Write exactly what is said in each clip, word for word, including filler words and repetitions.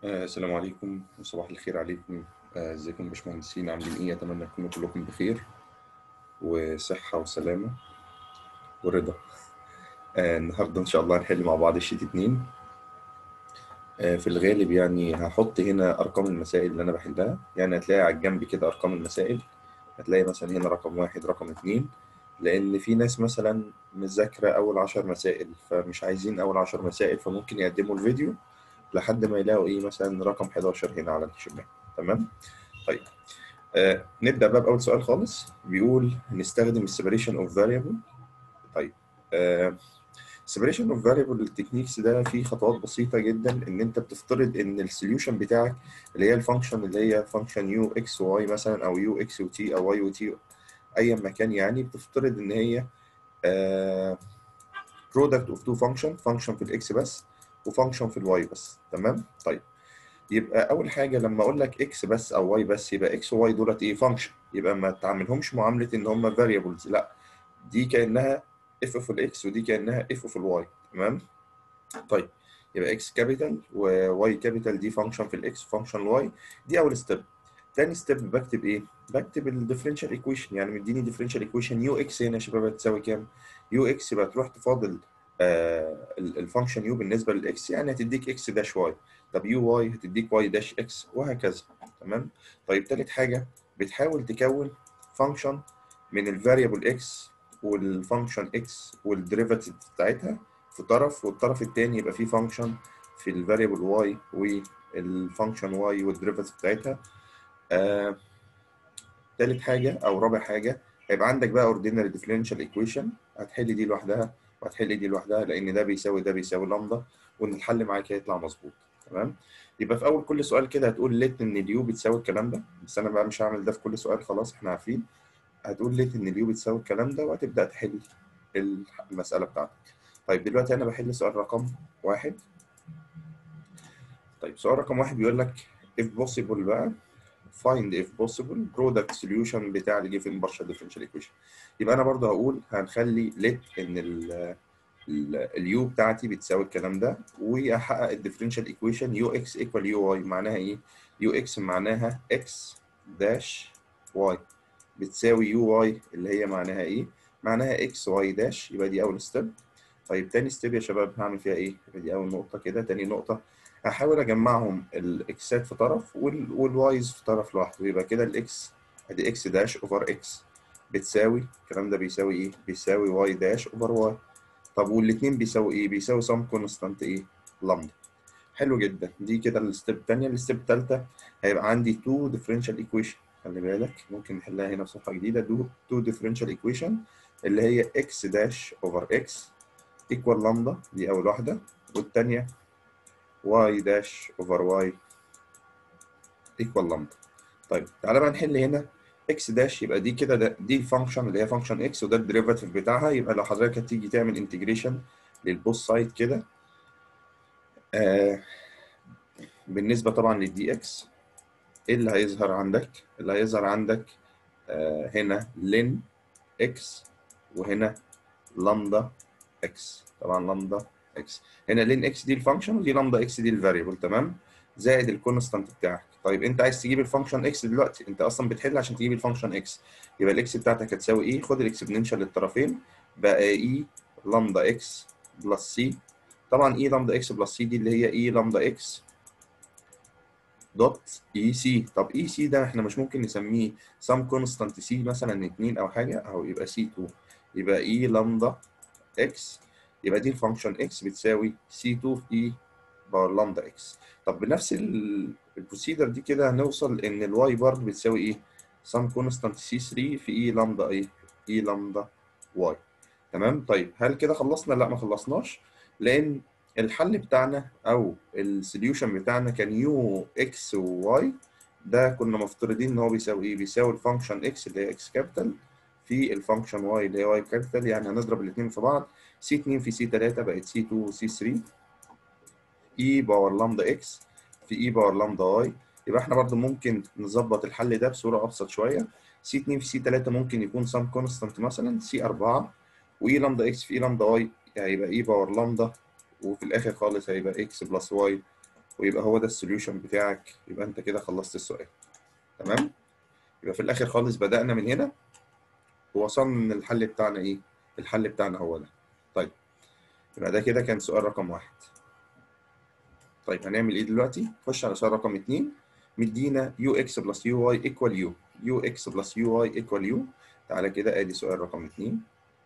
آه، السلام عليكم وصباح الخير عليكم. آه، ازيكم يا باشمهندسين؟ عاملين ايه؟ اتمنى تكونوا كلكم بخير وصحة وسلامة ورضا. آه، النهارده ان شاء الله هنحل مع بعض الشيت اتنين. آه، في الغالب يعني هحط هنا ارقام المسائل اللي انا بحلها، يعني هتلاقي على الجنب كده ارقام المسائل. هتلاقي مثلا هنا رقم واحد، رقم اتنين، لان في ناس مثلا مذاكرة اول عشر مسائل فمش عايزين اول عشر مسائل، فممكن يقدموا الفيديو لحد ما يلاقوا ايه مثلا رقم حداشر هنا على الشمال. تمام. طيب، آه نبدأ بقى بأول سؤال خالص. بيقول نستخدم السيبريشن اوف فاريبل. طيب، آه separation of variable التكنيكس ده فيه خطوات بسيطة جدا. ان انت بتفترض ان السوليوشن بتاعك اللي هي الفانكشن اللي هي فانكشن يو اكس واي مثلا، او يو اكس وتي، او واي وتي، ايا ما كان، يعني بتفترض ان هي آه product of two function، function في الاكس بس وفانكشن في الواي بس. تمام. طيب، يبقى اول حاجه لما اقول لك اكس بس او واي بس، يبقى اكس وواي دولت ايه؟ فانكشن. يبقى ما تعاملهمش معامله ان هم فاريبلز، لا، دي كانها اف اوف الاكس ودي كانها اف اوف الواي. تمام. طيب، يبقى اكس كابيتال وواي كابيتال، دي فانكشن في الاكس وفانكشن الواي. دي اول ستيب. تاني ستيب بكتب ايه؟ بكتب الديفرنشال ايكويشن. يعني مديني ديفرنشال ايكويشن يو اكس هنا يا شباب هتساوي كام؟ يو اكس يبقى تروح تفاضل آه الفانكشن يو بالنسبه للاكس، يعني هتديك اكس داش واي. طب يو واي هتديك واي داش اكس، وهكذا. تمام. طيب، تالت حاجه بتحاول تكون فانكشن من الفاريبل اكس والفانكشن اكس والديريفاتيف بتاعتها في طرف، والطرف الثاني يبقى فيه فانكشن في الفاريبل واي والفانكشن واي والديريفاتيف بتاعتها. آه، تالت حاجة أو رابع حاجة، هيبقى عندك بقى ordinary differential equation. هتحل دي لوحدها وهتحل دي لوحدها، لأن ده بيساوي ده بيساوي لامدا، وإن الحل معاك هيطلع مظبوط. تمام. يبقى في أول كل سؤال كده هتقول ليت إن اليو بتساوي الكلام ده، بس أنا بقى مش هعمل ده في كل سؤال، خلاص إحنا عارفين. هتقول ليت إن اليو بتساوي الكلام ده وهتبدأ تحل المسألة بتاعتك. طيب، دلوقتي أنا بحل سؤال رقم واحد. طيب، سؤال رقم واحد بيقول لك if possible بقى find if possible product solution بتاع ال given partial differential equation. يبقى انا برضه هقول هنخلي let ان ال اليو بتاعتي بتساوي الكلام ده، واحقق الديفرنشال ايكويشن يو اكس ايكوال يو واي. معناها ايه؟ يو اكس معناها اكس داش واي بتساوي يو واي، اللي هي معناها ايه؟ معناها اكس واي داش. يبقى دي اول ستيب. طيب، تاني ستيب يا شباب هعمل فيها ايه؟ يبقى دي اول نقطة كده. تاني نقطة هحاول اجمعهم الاكسات في طرف والوايز في طرف لوحده. يبقى كده الاكس ادي اكس داش اوفر اكس بتساوي الكلام ده بيساوي ايه؟ بيساوي واي داش اوفر واي. طب والاثنين بيساوي ايه؟ بيساوي سم كونستانت ايه؟ لامدا. حلو جدا. دي كده الستيب الثانيه. الستيب الثالثه هيبقى عندي تو ديفرنشال ايكويشن. خلي بالك ممكن نحلها هنا في صفحه جديده. دو تو ديفرنشال ايكويشن اللي هي اكس داش اوفر اكس ايكوال لامدا، دي اول واحده، والثانيه واي داش اوفر واي ايكوال لامدا. طيب، تعالى بقى نحل هنا اكس داش. يبقى دي كده ده- دي الفانكشن اللي هي فانكشن اكس، وده الديريفاتيف بتاعها. يبقى لو حضرتك هتيجي تعمل انتجريشن للبوث سايد كده، آه بالنسبه طبعا للدي اكس، ايه اللي هيظهر عندك؟ اللي هيظهر عندك آه هنا لين اكس، وهنا لامدا اكس. طبعا لامدا اكس هنا لين اكس دي الفانكشن، ودي لامدا اكس دي الفاريبل. تمام. زائد الكونستانت بتاعك. طيب، انت عايز تجيب الفانكشن اكس دلوقتي، انت اصلا بتحل عشان تجيب الفانكشن اكس. يبقى الاكس بتاعتك هتساوي ايه؟ خد الاكسبوننشال للطرفين، بقى اي لامدا اكس بلس سي. طبعا اي لامدا اكس بلس سي دي اللي هي اي لامدا اكس دوت اي سي. طب اي سي ده احنا مش ممكن نسميه سم كونستانت سي مثلا اتنين او حاجه، او يبقى سي اتنين. يبقى اي لامدا اكس، يبقى دي الفانكشن اكس بتساوي سي اتنين في اي باور لامدا اكس. طب بنفس البروسيدر دي كده هنوصل ان الواي برضه بتساوي ايه؟ سم كونستانت سي تلاتة في اي لامدا ايه؟ اي لامدا واي. تمام. طيب، هل كده خلصنا؟ لا، ما خلصناش، لان الحل بتاعنا او السوليوشن بتاعنا كان يو اكس وواي. ده كنا مفترضين ان هو بيساوي ايه؟ بيساوي الفانكشن اكس اللي هي اكس كابيتال في الفانكشن واي اللي هي واي كابيتال. يعني هنضرب الاثنين في بعض، سي اتنين في سي تلاتة بقت سي اتنين وسي تلاتة اي باور لامدا اكس في اي باور لامدا واي. يبقى احنا برضو ممكن نظبط الحل ده بصوره ابسط شويه. سي اتنين في سي تلاتة ممكن يكون سم كونستانت مثلا سي اربعة، واي لامدا اكس في اي لامدا واي هيبقى اي باور لامدا، وفي الاخر خالص هيبقى اكس بلس واي ويبقى هو ده السوليوشن بتاعك، يبقى انت كده خلصت السؤال. تمام؟ يبقى في الاخر خالص بدأنا من هنا ووصلنا ان الحل بتاعنا ايه؟ الحل بتاعنا هو ده. طيب يبقى ده كده كان سؤال رقم واحد. طيب هنعمل ايه دلوقتي؟ نخش على سؤال رقم اتنين. مدينا يو اكس بلس يو واي ايكوال يو. يو اكس بلس يو واي ايكوال يو. تعالى كده ادي سؤال رقم اتنين.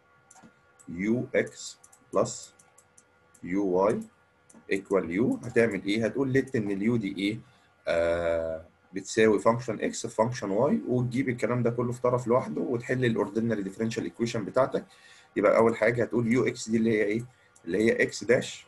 يو اكس بلس يو واي ايكوال يو. هتعمل ايه؟ هتقول ليت ان اليو دي ايه؟ آه بتساوي فانكشن اكس في فانكشن واي، وتجيب الكلام ده كله في طرف لوحده وتحل الاوردينري ديفرنشال ايكويشن بتاعتك. يبقى اول حاجه هتقول يو اكس دي اللي هي ايه؟ اللي هي اكس داش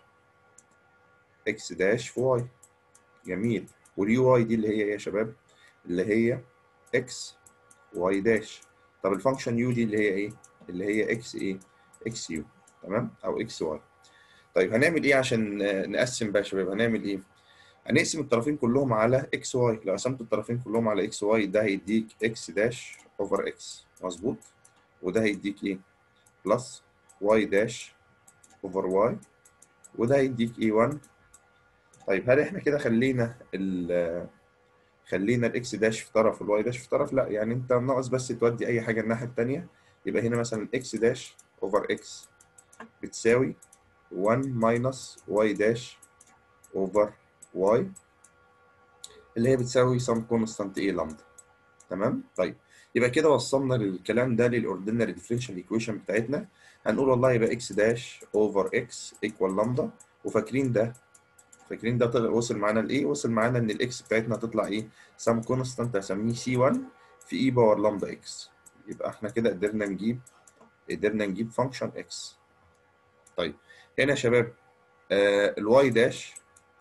اكس داش في واي. جميل. واليو واي دي اللي هي ايه يا شباب؟ اللي هي اكس واي داش. طب الفانكشن يو دي اللي هي ايه؟ اللي هي اكس ايه؟ اكس يو. تمام؟ او اكس واي. طيب هنعمل ايه عشان نقسم بقى يا شباب؟ هنعمل ايه؟ هنقسم الطرفين كلهم على اكس واي. لو قسمت الطرفين كلهم على اكس واي ده هيديك اكس داش اوفر اكس. مظبوط. وده هيديك ايه؟ بلس واي داش اوفر واي. وده هيديك ايه؟ واحد. طيب هل احنا كده خلينا ال خلينا الاكس داش في طرف والواي داش في طرف؟ لا، يعني انت ناقص بس تودي اي حاجه الناحيه الثانيه. يبقى هنا مثلا اكس داش اوفر اكس بتساوي واحد ماينس واي داش اوفر واي، اللي هي بتساوي سم كونستانت ايه؟ لامدا. تمام؟ طيب يبقى كده وصلنا للكلام ده للاوردينري ديفرنشال ايكويشن بتاعتنا. هنقول والله يبقى اكس داش اوفر اكس ايكوال لامدا. وفاكرين ده فاكرين ده طلع وصل معانا لايه؟ وصل معانا ان الاكس بتاعتنا هتطلع ايه؟ سم كونستانت هسميه سي واحد في اي باور لامدا اكس. يبقى احنا كده قدرنا نجيب قدرنا نجيب فانكشن اكس. طيب هنا يا شباب آه الواي داش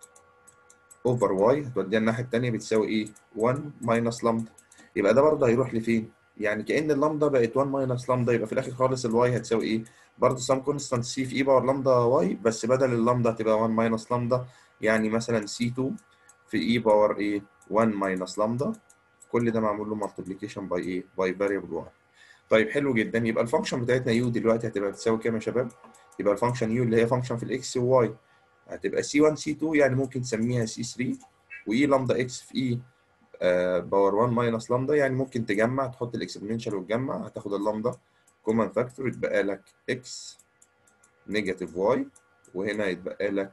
اوفر واي هتوديها الناحيه الثانيه بتساوي ايه؟ واحد ماينس لامدا. يبقى ده برضه هيروح لفين؟ يعني كأن اللامدا بقت واحد ماينس لامدا. يبقى في الاخر خالص الواي هتساوي ايه؟ برضه سام كونستانت سي في اي باور لامدا واي، بس بدل اللامدا هتبقى واحد ماينس لامدا. يعني مثلا سي اتنين في اي باور ايه؟ واحد ماينس لامدا. كل ده معمول له مالتيبليكيشن باي ايه؟ باي فاريبل واي. طيب حلو جدا. يبقى الفانكشن بتاعتنا يو دلوقتي هتبقى بتساوي كام يا شباب؟ يبقى الفانكشن يو اللي هي فانكشن في الاكس وواي هتبقى سي واحد سي اتنين، يعني ممكن تسميها سي تلاتة. واي لامدا اكس في اي آه باور واحد ماينس لامدا، يعني ممكن تجمع، تحط الاكسبوننشال وتجمع، هتاخد اللامدا كومن فاكتور، يتبقى لك اكس نيجاتيف واي. وهنا يتبقى لك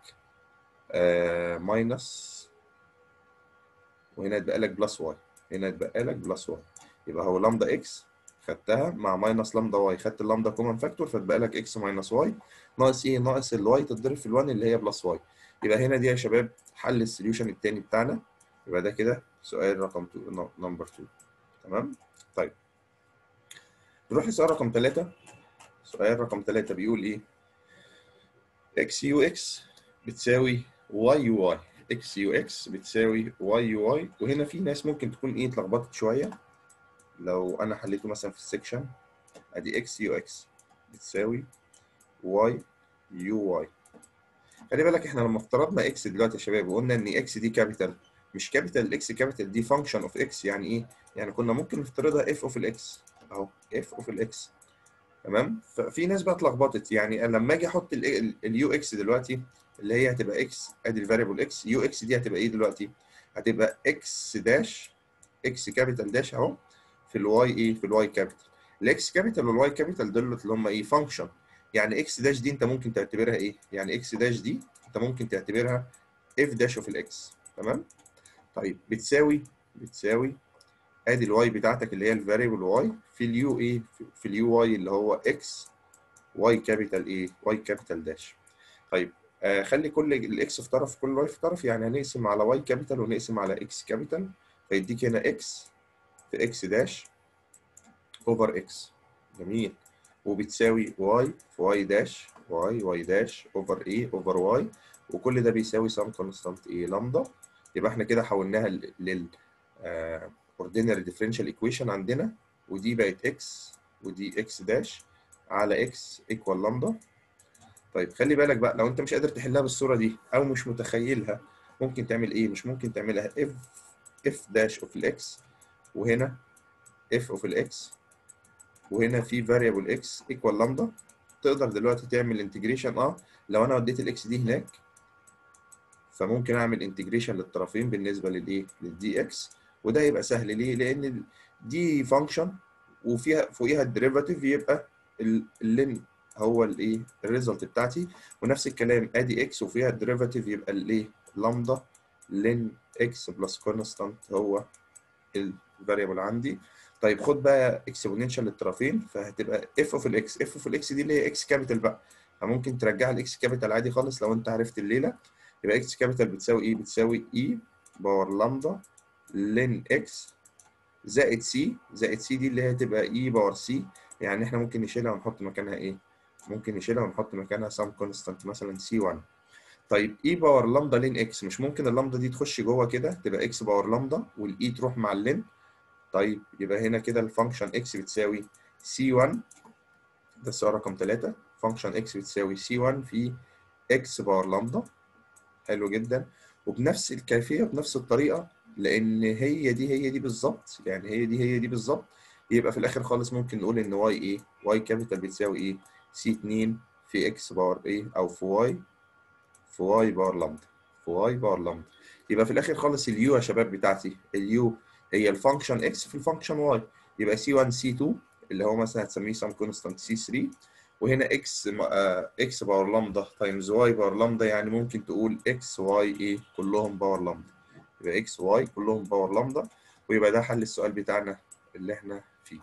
آه ماينس، وهنا يتبقى لك بلس واي. هنا يتبقى لك بلس واي. يبقى هو لامدا اكس خدتها مع ماينس لامدا واي، خدت اللامدا كومن فاكتور فتبقى لك اكس ماينس واي ناقص ايه؟ ناقص الواي تتضرب في ال1 اللي هي بلس واي. يبقى هنا دي يا شباب حل السوليوشن الثاني بتاعنا. يبقى ده كده سؤال رقم اتنين نمبر اتنين. تمام؟ طيب نروح لسؤال رقم ثلاثة. سؤال رقم ثلاثة بيقول ايه؟ اكس يو اكس بتساوي واي يو واي. اكس يو اكس بتساوي واي يو واي. وهنا في ناس ممكن تكون ايه اتلخبطت شويه. لو انا حليته مثلا في السكشن، ادي اكس يو اكس بتساوي واي يو واي. خلي بالك احنا لما افترضنا اكس دلوقتي يا شباب وقلنا ان اكس دي كابيتال، مش كابيتال اكس كابيتال دي فانكشن اوف اكس. يعني ايه؟ يعني كنا ممكن نفترضها اف اوف الاكس اهو، اف اوف الاكس. تمام؟ ففي ناس بقى اتلخبطت. يعني أنا لما اجي احط اليو اكس دلوقتي اللي هي هتبقى اكس، ادي الفاريبل اكس، يو اكس دي هتبقى ايه دلوقتي؟ هتبقى اكس داش اكس كابيتال داش اهو في الواي ايه؟ في الواي كابيتال. الاكس كابيتال والواي كابيتال دول اللي هم ايه؟ فانكشن. يعني اكس داش دي انت ممكن تعتبرها ايه؟ يعني اكس داش دي انت ممكن تعتبرها اف داش اوف الاكس. تمام؟ طيب بتساوي بتساوي ادي الواي بتاعتك اللي هي الفاريبل واي في اليو ايه؟ في اليو واي اللي هو اكس واي كابيتال ايه؟ واي كابيتال داش. طيب آه خلي كل الاكس في طرف كل واي في طرف، يعني هنقسم على واي كابيتال ونقسم على اكس كابيتال، فيديك هنا اكس في اكس داش اوفر اكس. جميل. وبتساوي واي في واي داش واي واي داش اوفر ايه؟ اوفر واي. وكل ده بيساوي سام كونستانت ايه؟ لامدا. يبقى احنا كده حولناها لل اوردينري ديفرنشال ايكويشن عندنا، ودي بقت اكس ودي اكس داش على اكس ايكوال لامدا. طيب خلي بالك بقى لو انت مش قادر تحلها بالصوره دي او مش متخيلها، ممكن تعمل ايه؟ مش ممكن تعملها اف اف داش اوف الاكس، وهنا اف اوف الاكس، وهنا في فاريبل اكس ايكوال لامدا. تقدر دلوقتي تعمل انتجريشن اه لو انا وديت الاكس دي هناك فممكن اعمل انتجريشن للطرفين بالنسبه للايه للدي اكس، وده يبقى سهل ليه؟ لان دي فانكشن وفيها فوقيها الديريفاتيف، يبقى اللين هو الايه الريزلت بتاعتي، ونفس الكلام ادي اكس وفيها الديريفاتيف يبقى الايه لامدا لين اكس بلس كونستانت هو الفاريبل عندي. طيب خد بقى اكسبوننشال للطرفين، فهتبقى اف اوف الاكس، اف اوف الاكس دي اللي هي اكس كابيتال بقى، فممكن ترجع الاكس كابيتال عادي خالص لو انت عرفت الليله. يبقى اكس كابيتال بتساوي ايه؟ بتساوي اي باور لامدا لين اكس زائد سي، زائد سي دي اللي هي تبقى اي باور سي، يعني احنا ممكن نشيلها ونحط مكانها ايه؟ ممكن نشيلها ونحط مكانها سام كونستانت مثلا سي واحد. طيب اي باور لامدا لين اكس، مش ممكن اللامدا دي تخش جوه كده تبقى اكس باور لامدا والاي تروح مع اللين؟ طيب يبقى هنا كده الفانكشن اكس بتساوي سي واحد، ده السؤال رقم ثلاثة، فانكشن اكس بتساوي سي واحد في اكس باور لامدا. حلو جدا، وبنفس الكيفيه بنفس الطريقه، لان هي دي هي دي بالظبط، يعني هي دي هي دي بالظبط. يبقى في الاخر خالص ممكن نقول ان واي ايه؟ واي كابيتال بتساوي ايه؟ سي اتنين في اكس باور ايه او في واي في واي باور لامدا في واي باور لامدا. يبقى في الاخر خالص اليو يا شباب بتاعتي، اليو هي الفانكشن اكس في الفانكشن واي، يبقى سي واحد سي اتنين اللي هو مثلا هتسميه سام كونستانت سي ثلاثة، وهنا اكس اكس باور لامدا تايمز واي باور لامدا، يعني ممكن تقول اكس واي ايه كلهم باور لامدا، يبقى اكس واي كلهم باور لامدا. ويبقى ده حل السؤال بتاعنا اللي احنا فيه.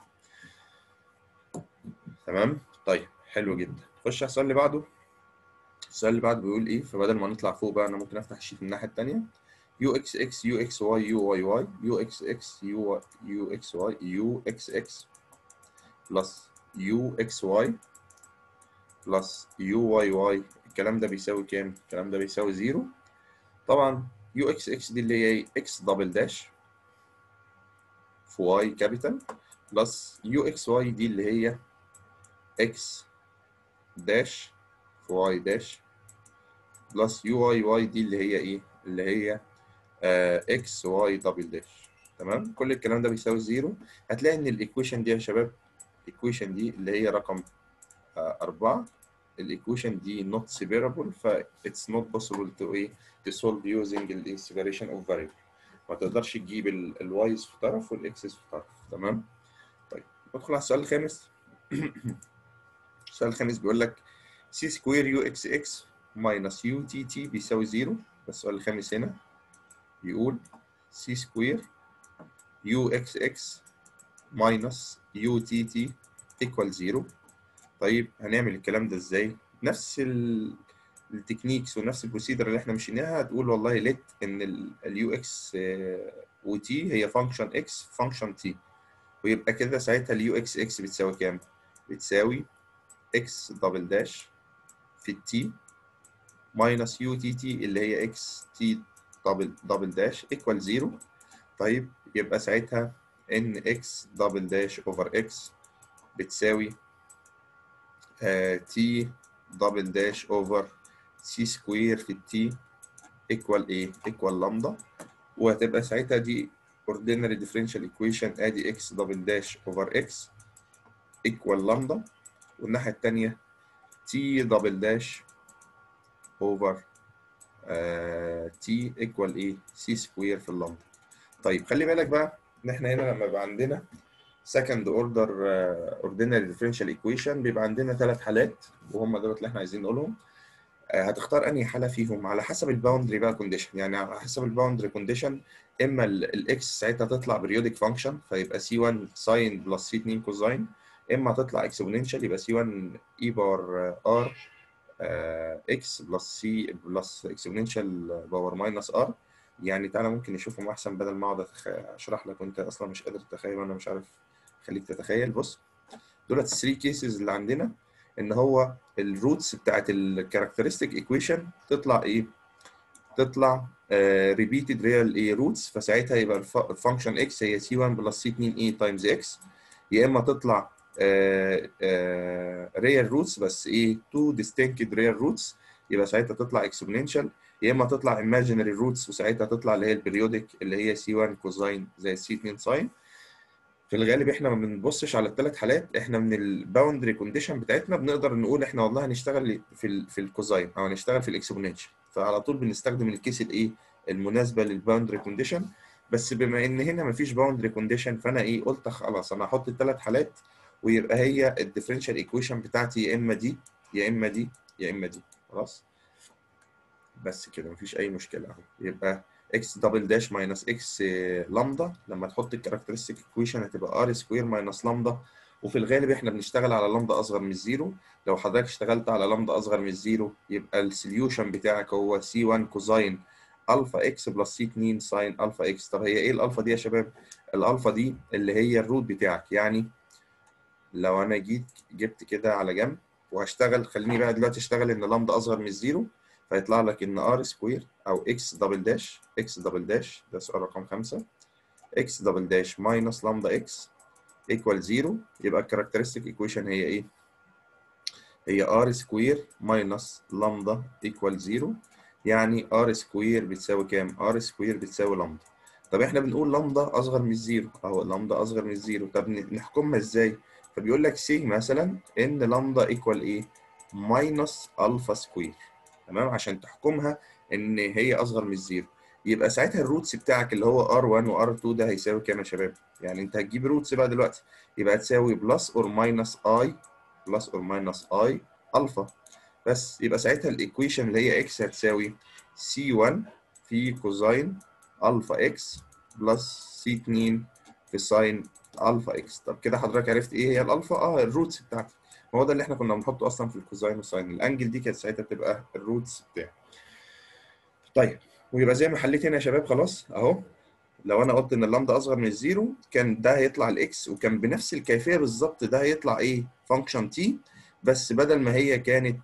تمام. طيب حلو جدا، نخش على السؤال اللي بعده. السؤال اللي بعده بيقول ايه؟ فبدل ما نطلع فوق بقى انا ممكن افتح الشيت من الناحيه الثانيه. يو اكس اكس يو اكس واي يو واي واي يو اكس اكس يو يو اكس واي يو اكس اكس بلس يو اكس واي بلس يو واي واي، الكلام ده بيساوي كام؟ الكلام ده بيساوي زيرو. طبعا يو اكس اكس دي اللي هي اكس دبل داش في واي كابيتال، بلس يو اكس واي دي اللي هي اكس داش في واي داش، بلس يو واي واي دي اللي هي ايه؟ اللي هي اكس واي دبل داش. تمام، كل الكلام ده بيساوي زيرو. هتلاقي ان الايكويشن دي يا شباب، الايكويشن دي اللي هي رقم آه أربعة، الايكويشن دي not separable، ف it's not possible to ايه to solve using ال separation of variable. ما تقدرش تجيب الوايز في طرف والاكسس في طرف. تمام. طيب ندخل على السؤال الخامس. السؤال الخامس بيقول لك سي سكوير يو اكس اكس ماينس يو تي تي بيساوي زيرو. بس السؤال الخامس هنا بيقول سي سكوير يو اكس اكس ماينس يو تي تي ايكوال زيرو. طيب هنعمل الكلام ده ازاي؟ نفس التكنيكس ونفس البروسيدر اللي احنا مشيناها. هتقول والله ليت ان اليو اكس وتي هي فانكشن اكس فانكشن تي، ويبقى كده ساعتها اليو اكس اكس بتساوي كام؟ بتساوي اكس دبل داش في التي ماينس يو تي تي اللي هي اكس تي دبل دبل داش ايكوال زيرو. طيب يبقى ساعتها ان اكس دبل داش اوفر اكس بتساوي تي دبل داش اوفر سي سكوير في التي ايكوال ايه؟ ايكوال لامدا. وهتبقى ساعتها دي ordinary differential equation، ادي اكس دبل داش اوفر اكس ايكوال لامدا، والناحيه الثانيه تي دبل داش اوفر تي ايكوال ايه؟ سي سكوير في اللامدا. طيب خلي بالك بقى ان احنا هنا لما يبقى عندنا second order uh, ordinary differential equation بيبقى عندنا ثلاث حالات، وهم دول اللي احنا عايزين نقولهم. uh, هتختار انهي حاله فيهم على حسب الباوندري بقى كونديشن، يعني على حسب الباوندري كونديشن. اما الاكس ساعتها تطلع بريودك فانكشن فيبقى سي واحد ساين بلس سي اتنين كوزاين، اما تطلع اكسبوننشال يبقى سي واحد اي بار ار اكس بلس سي بلس اكسبوننشال باور ماينس ار. يعني تعالى ممكن نشوفهم احسن بدل ما اقعد اشرح لك وانت اصلا مش قادر تتخيل وانا مش عارف خليك تتخيل. بص دولت الثري كيسز اللي عندنا، ان هو الروتس بتاعت الكاركترستيك ايكويشن تطلع ايه؟ تطلع ريبيتد ريال ايه روتس، فساعتها يبقى الفانكشن اكس هي سي واحد بلس سي اتنين اي تايمز اكس، يا اما تطلع ريال روتس بس ايه تو ديستنكت ريال روتس، يبقى ساعتها تطلع اكسبوننشال، يا اما تطلع ايماجينري روتس وساعتها تطلع اللي هي البريودك اللي هي سي واحد كوزاين زي سي اتنين ساين. في الغالب احنا ما بنبصش على الثلاث حالات، احنا من الباوندري كونديشن بتاعتنا بنقدر نقول احنا والله هنشتغل في ال في الكوزاين او هنشتغل في الاكسبوننشال. فعلى طول بنستخدم الكيس الايه المناسبه للباوندري كونديشن. بس بما ان هنا مفيش باوندري كونديشن فانا ايه قلت خلاص انا هحط الثلاث حالات ويبقى هي الديفرنشال ايكويشن بتاعتي يا اما دي يا اما دي يا اما دي. خلاص بس كده مفيش اي مشكله اهو. يبقى اكس دبل داش ماينس اكس لامدا لما تحط الكاركترستيك ايكويشن هتبقى ار سكوير ماينس لامدا، وفي الغالب احنا بنشتغل على لامدا اصغر من الزيرو. لو حضرتك اشتغلت على لامدا اصغر من الزيرو يبقى السوليوشن بتاعك هو سي واحد كوزاين الفا اكس بلس سي اتنين ساين الفا اكس. طب هي ايه الالفا دي يا شباب؟ الالفا دي اللي هي الروت بتاعك. يعني لو انا جيت جبت كده على جنب وهشتغل، خليني بقى دلوقتي اشتغل ان لامدا اصغر من الزيرو، فيطلع لك ان ار سكوير او اكس دبل داش اكس دبل داش ده سؤال رقم خمسة اكس دبل داش ماينس لامدا اكس ايكوال زيرو. يبقى الكاركترستيك ايكويشن هي ايه؟ هي ار سكوير ماينس لامدا ايكوال زيرو. يعني ار سكوير بتساوي كام؟ ار سكوير بتساوي لامدا. طب احنا بنقول لامدا اصغر من الزيرو اهو، لامدا اصغر من الزيرو. طب نحكمها ازاي؟ فبيقول لك سي مثلا ان لامدا ايكوال ايه؟ ماينس الفا سكوير. تمام، عشان تحكمها ان هي اصغر من الزيرو يبقى ساعتها الروتس بتاعك اللي هو ار واحد و ار اتنين ده هيساوي كام يا شباب؟ يعني انت هتجيب روتس بقى دلوقتي، يبقى تساوي بلس اور ماينس اي بلس اور ماينس اي الفا. بس يبقى ساعتها الايكويشن اللي هي اكس هتساوي سي واحد في كوزاين الفا اكس بلس سي اتنين في ساين الفا اكس. طب كده حضرتك عرفت ايه هي الالفا؟ اه الروتس بتاعتي. ما هو ده اللي احنا كنا بنحطه اصلا في الكوزاين والساين، الانجل دي كانت ساعتها بتبقى الروتس بتاعي. طيب ويبقى زي ما حليت هنا يا شباب خلاص اهو. لو انا قلت ان اللامدا اصغر من الزيرو كان ده هيطلع الاكس، وكان بنفس الكيفيه بالظبط ده هيطلع ايه؟ فانكشن تي. بس بدل ما هي كانت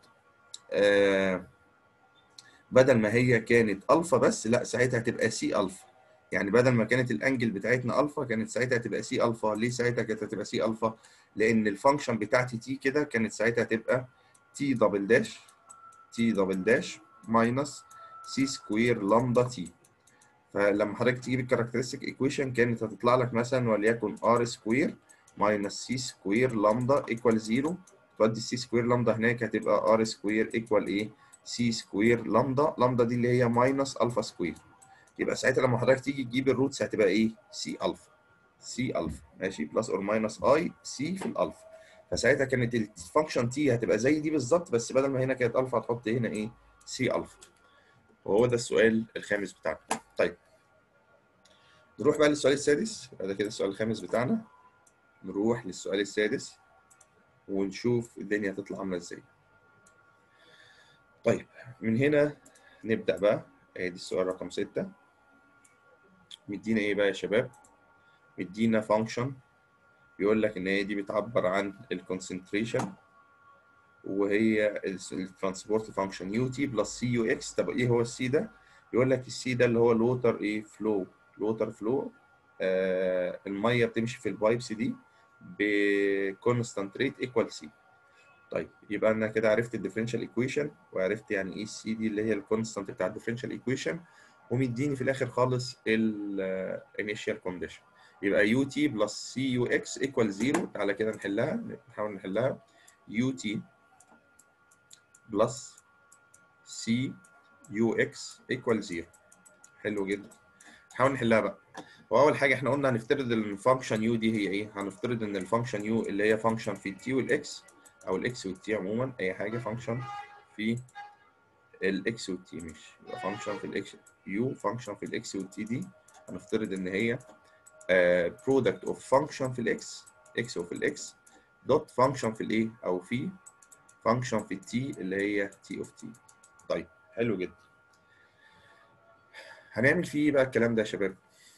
آه بدل ما هي كانت الفا بس، لا ساعتها هتبقى سي الفا. يعني بدل ما كانت الانجل بتاعتنا الفا كانت ساعتها هتبقى سي الفا. ليه ساعتها كانت هتبقى سي الفا؟ لان الفانكشن بتاعتي تي كده كانت ساعتها هتبقى تي دبل داش تي دبل داش ماينس سي سكوير لامدا تي. فلما حضرتك تجيب الكاركترستيك ايكويشن كانت هتطلع لك مثلا وليكن ار سكوير ماينس سي سكوير لامدا ايكوال زيرو. تودي السي سكوير لامدا هناك هتبقى ار سكوير ايكوال ايه؟ سي سكوير لامدا، لامدا دي اللي هي ماينس الفا سكوير. يبقى ساعتها لما حضرتك تيجي تجيب الروتس هتبقى ايه؟ سي الفا سي الفا ماشي بلس اور ماينس اي سي في الالفا. فساعتها كانت الفانكشن تي هتبقى زي دي بالظبط، بس بدل ما هنا كانت الفا هتحط هنا ايه؟ سي الفا. وهو ده السؤال الخامس بتاعنا. طيب نروح بقى للسؤال السادس. ده كده السؤال الخامس بتاعنا. نروح للسؤال السادس ونشوف الدنيا هتطلع عامله ازاي. طيب من هنا نبدأ بقى. ادي السؤال رقم ستة. مدينا ايه بقى يا شباب؟ مدينا فانكشن بيقول لك ان هي دي بتعبر عن الكونسنتريشن، وهي الترانسبورت فانكشن يو تي بلس سي يو اكس. طب ايه هو السي ده؟ يقول لك السي ده اللي هو الووتر ايه فلو، الووتر فلو. آه الميه بتمشي في البايبس دي بكونستانت ريت ايكوال سي. طيب يبقى انا كده عرفت الديفرنشال ايكويشن، وعرفت يعني ايه السي دي اللي هي الكونستانت بتاع الديفرنشال ايكويشن، ومديني في الاخر خالص الانيشال كونديشن. يبقى يو تي بلس سي يو اكس ايكوال زيرو. تعالى كده نحلها، نحاول نحلها. يو تي بلس سي يو اكس ايكوال زيرو. حلو جدا. نحاول نحلها بقى. واول حاجه احنا قلنا هنفترض ان الفانكشن يو دي هي ايه؟ هنفترض ان الفانكشن يو اللي هي فانكشن في التي والاكس، او الاكس والتي عموما، اي حاجه فانكشن في الاكس والتي. مش يبقى فانكشن في الاكس يو فانكشن في الاكس والتي دي هنفترض ان هي برودكت اوف فانكشن في الاكس اكس وفي الاكس دوت فانكشن في الايه او في فانكشن في التي اللي هي تي اوف تي. طيب حلو جدا. هنعمل فيه ايه بقى الكلام ده يا شباب؟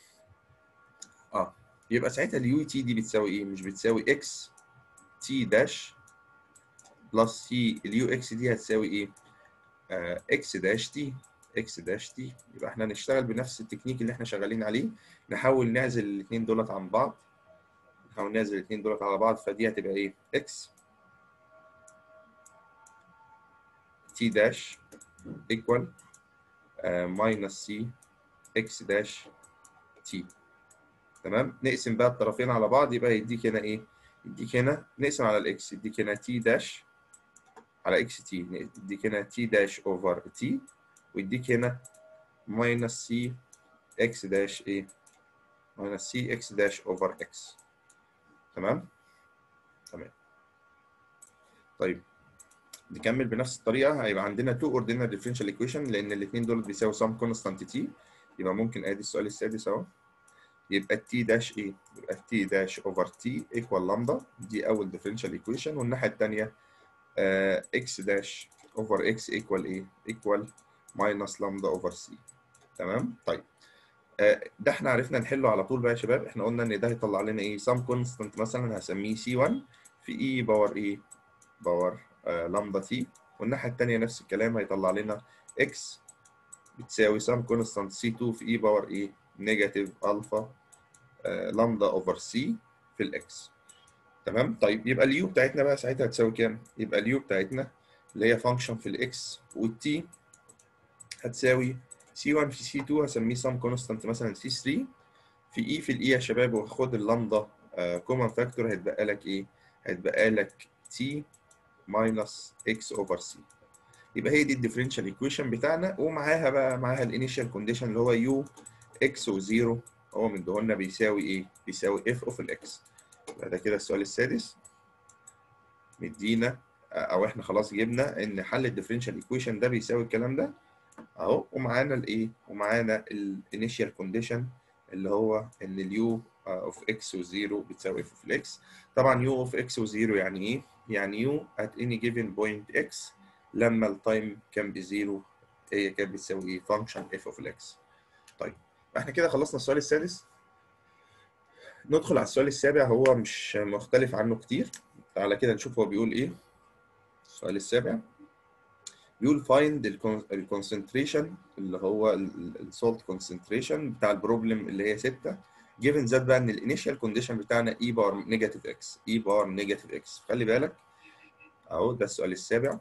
اه يبقى ساعتها اليو تي دي بتساوي ايه؟ مش بتساوي اكس تي داش بلس سي. اليو اكس دي هتساوي ايه؟ آه اكس داش تي اكس داش تي. يبقى احنا هنشتغل بنفس التكنيك اللي احنا شغالين عليه، نحاول نعزل الاثنين دولت عن بعض، نحاول نعزل الاثنين دولت على بعض. فدي هتبقى ايه؟ اكس تي داش ايكوال ماينس سي اكس داش تي. تمام. نقسم بقى الطرفين على بعض يبقى يديك هنا ايه؟ يديك هنا نقسم على الاكس يديك هنا تي داش على اكس تي، يديك هنا تي داش اوفر تي ويديك هنا ماينس سي اكس داش ايه؟ ماينس سي اكس داش اوفر اكس. تمام؟ تمام. طيب نكمل بنفس الطريقه. هيبقى عندنا تو اوردينال ديفرنشال ايكويشن لان الاثنين دول بيساوي سام كونستانت تي. يبقى ممكن ادي السؤال السادس اهو. يبقى التي داش ايه؟ يبقى التي داش اوفر تي ايكوال لامدا، دي اول ديفرنشال ايكويشن. والناحيه الثانيه اكس داش اوفر اكس ايكوال ايه؟ ايكوال ماينس لامدا اوفر سي. تمام؟ طيب آه ده احنا عرفنا نحله على طول بقى يا شباب. احنا قلنا ان ده هيطلع لنا ايه؟ سام كونستانت مثلا هسميه سي واحد في اي باور ايه؟ باور آه لامدا تي. والناحيه الثانيه نفس الكلام هيطلع لنا اكس بتساوي سام كونستانت سي اتنين في اي باور ايه؟ نيجاتيف الفا آه لامدا اوفر سي في الاكس. تمام؟ طيب يبقى اليو بتاعتنا بقى ساعتها هتساوي كام؟ يبقى اليو بتاعتنا اللي هي فانكشن في الاكس والتي هتساوي سي واحد في سي اتنين هسميه سام كونستانت مثلا سي تلاتة في اي في الاي يا شباب، وخد اللامدا كومن فاكتور هيتبقى لك ايه؟ هيتبقى لك تي ماينس اكس اوفر سي. يبقى هي دي الديفرنشال ايكويشن بتاعنا، ومعاها بقى معاها الانيشال كونديشن اللي هو يو اكس وزيرو هو مديهولنا بيساوي ايه؟ بيساوي اف اوف الاكس. يبقى ده كده السؤال السادس مدينا، او احنا خلاص جبنا ان حل الديفرنشال ايكويشن ده بيساوي الكلام ده اهو. ومعانا الايه؟ ومعانا الانيشال كونديشن اللي هو ان اليو اوف اكس وزيرو بتساوي اف اوف الاكس. طبعا يو اوف اكس وزيرو يعني ايه؟ يعني يو ات اني جيفن بوينت اكس لما التايم كان بزيرو هي كانت بتساوي ايه؟ فانكشن اف اوف الاكس. طيب احنا كده خلصنا السؤال السادس. ندخل على السؤال السابع، هو مش مختلف عنه كتير. تعالى كده نشوف هو بيقول ايه. السؤال السابع بيقول find الكونسنتريشن اللي هو السولت كونسنتريشن بتاع البروبلم اللي هي ستة given ذات بقى ان الانيشال كونديشن بتاعنا اي بار نيجاتيف اكس اي بار نيجاتيف اكس. خلي بالك اهو ده السؤال السابع.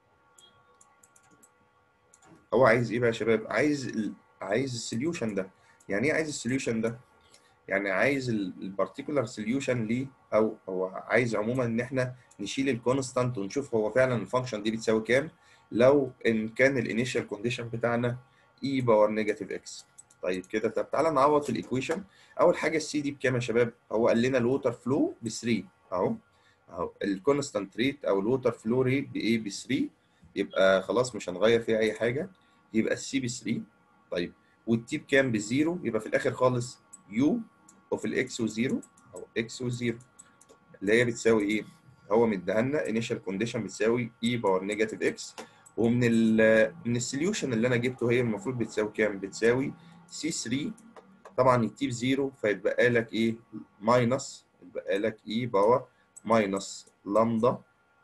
هو عايز ايه بقى يا شباب؟ عايز ال... عايز السوليوشن ده. يعني ايه عايز السوليوشن ده؟ يعني عايز البارتيكولار سوليوشن ليه، او هو عايز عموما ان احنا نشيل الكونستانت ونشوف هو فعلا الفانكشن دي بتساوي كام لو ان كان الانيشال كونديشن بتاعنا اي باور نيجاتيف اكس. طيب كده، طب تعالى نعوض في الايكويشن. اول حاجه السي دي بكام يا شباب؟ هو قال لنا الووتر فلو ب تلاتة اهو. اهو الكونستانت ريت او الووتر فلو ريت بايه؟ ب تلاتة. يبقى خلاص مش هنغير فيها اي حاجه، يبقى السي ب تلاتة. طيب والتي بكام؟ بزيرو. يبقى في الاخر خالص يو اوف الاكس وزيرو او اكس وزيرو اللي هي بتساوي ايه؟ هو مديها لنا انيشال كونديشن بتساوي اي باور نيجاتيف اكس. ومن ال من السوليوشن اللي انا جبته هي المفروض بتساوي كام؟ بتساوي سي تلاتة. طبعا التي بزيرو فيتبقى لك ايه؟ ماينس، يتبقى لك اي باور ماينس لامدا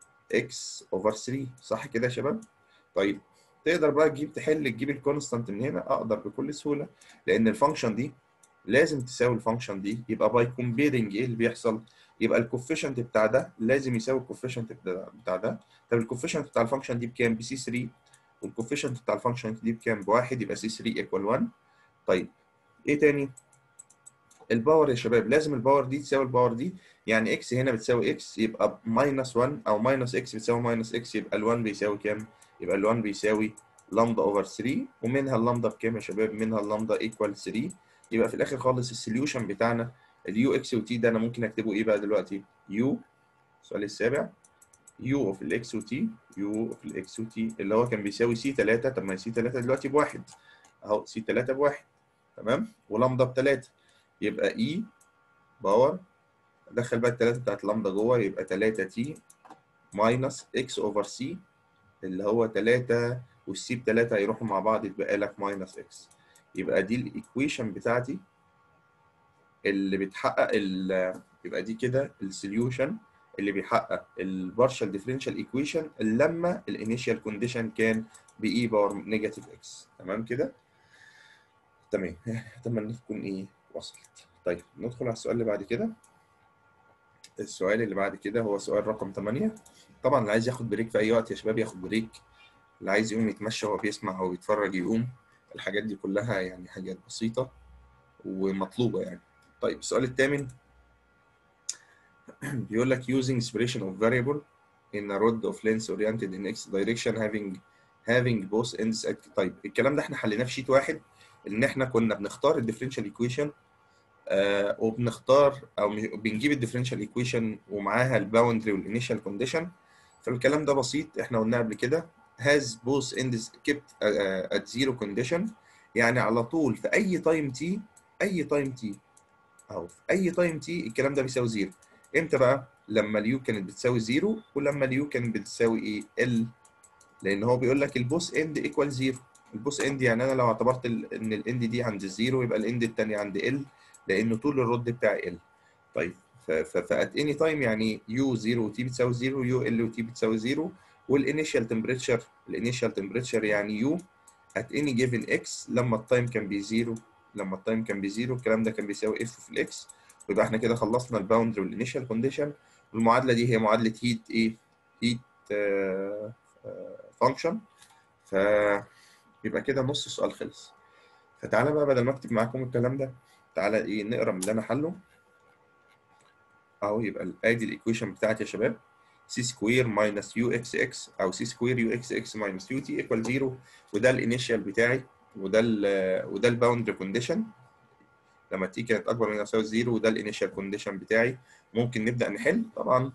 اكس اوفر تلاتة. صح كده يا شباب؟ طيب تقدر بقى تجيب تحل تجيب الكونستانت من هنا؟ اقدر بكل سهوله، لان الفانكشن دي لازم تساوي الفانكشن دي. يبقى باي كومبيرنج ايه اللي بيحصل؟ يبقى الكوفيشنت بتاع ده لازم يساوي الكوفيشنت بتاع ده. طب الكوفيشنت بتاع الفانكشن دي بكام؟ بسي تلاتة. والكوفيشنت بتاع الفانكشن دي بكام؟ بواحد. يبقى سي تلاتة ايكوال واحد. طيب ايه تاني؟ الباور يا شباب لازم الباور دي تساوي الباور دي. يعني اكس هنا بتساوي اكس يبقى ماينس واحد، او ماينس اكس بتساوي ماينس اكس يبقى ال1 بيساوي كام؟ يبقى ال1 بيساوي لامدا اوفر تلاتة. ومنها اللامدا بكام يا شباب؟ منها اللامدا ايكوال تلاتة. يبقى في الاخر خالص السوليوشن بتاعنا اليو اكس وتي ده انا ممكن اكتبه ايه بقى دلوقتي؟ يو السؤال السابع يو اوف الاكس وتي يو اوف الاكس وتي اللي هو كان بيساوي سي تلاتة. طب ما سي تلاتة دلوقتي بواحد اهو، سي تلاتة بواحد. تمام؟ ولامدا بتلاتة يبقى اي باور، ادخل بقى التلاتة بتاعت اللامدا جوه يبقى تلاتة تي ماينس اكس اوفر سي اللي هو تلاتة، والسي ب تلاتة هيروحوا مع بعض يتبقى لك ماينس اكس. يبقى دي الايكويشن بتاعتي اللي بتحقق ال يبقى دي كده السوليوشن اللي بيحقق البارشال ديفرنشال ايكويشن لما الانيشال كونديشن كان باي باور نيجاتيف اكس. تمام كده؟ تمام. اتمنى تكون ايه وصلت. طيب ندخل على السؤال اللي بعد كده. السؤال اللي بعد كده هو سؤال رقم تمانية. طبعا اللي عايز ياخد بريك في اي وقت يا شباب ياخد بريك، اللي عايز يقوم يتمشى وهو بيسمع او بيتفرج يقوم. الحاجات دي كلها يعني حاجات بسيطة ومطلوبة يعني. طيب السؤال الثامن بيقول لك using expression of variable in a rod of length oriented in x direction having having both ends at... طيب الكلام ده احنا حليناه في شيت واحد، ان احنا كنا بنختار الديفرنشال ايكويشن آه وبنختار او بنجيب الديفرنشال ايكويشن ومعاها الباوندري والانيشال كونديشن. فالكلام ده بسيط، احنا قلنا قبل كده has both ends kept uh, at zero condition، يعني على طول في اي تايم تي، اي تايم تي اهو في اي تايم تي الكلام ده بيساوي زيرو. امتى بقى؟ لما اليو كانت بتساوي زيرو ولما اليو كانت بتساوي ايه؟ ال، لان هو بيقول لك البوس اند ايكوال زيرو. البوس اند يعني انا لو اعتبرت ال ان الاند دي عند الزيرو يبقى الاند الثاني عند ال، لانه طول الرد بتاعي ال. طيب فات اني تايم يعني يو زيرو وتي بتساوي زيرو، يو ال وتي بتساوي زيرو. والانيشال تمبريتشر، الانيشال تمبريتشر يعني يو ات اني جيفن اكس لما التايم كان بزيرو، لما التايم كان بزيرو الكلام ده كان بيساوي اف في الاكس. ويبقى احنا كده خلصنا الباوندري والانيشال كونديشن. والمعادله دي هي معادله هيت ايه؟ هيت فانكشن. فيبقى كده نص السؤال خلص. فتعالى بقى بدل ما اكتب معاكم الكلام ده، تعالى ايه نقرا من اللي انا حله اهو. يبقى ادي الايكويشن بتاعتي يا شباب، سي سكوير ماينس يو اكس اكس او سي سكوير يو اكس اكس ماينس يو تي ايكوال زيرو. وده الانيشال بتاعي، وده ال وده الباوندري كونديشن لما تي كانت اكبر من او يساوي زيرو، وده الانيشال كونديشن بتاعي. ممكن نبدا نحل طبعا.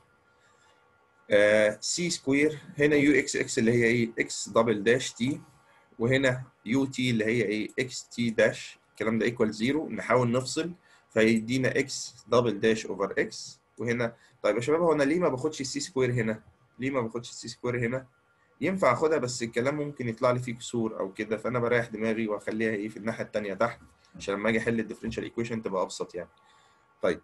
سي سكوير هنا يو اكس اكس اللي هي ايه؟ اكس دبل داش تي، وهنا يو تي اللي هي ايه؟ اكس تي داش. الكلام ده ايكوال زيرو. نحاول نفصل فيدينا اكس دبل داش اوفر اكس. وهنا طيب يا شباب، هو انا ليه ما باخدش السي سكوير هنا؟ ليه ما باخدش السي سكوير هنا؟ ينفع اخدها بس الكلام ممكن يطلع لي فيه كسور او كده، فانا بريح دماغي واخليها ايه في الناحيه الثانيه تحت، عشان لما اجي احل الديفرنشال ايكويشن تبقى ابسط يعني. طيب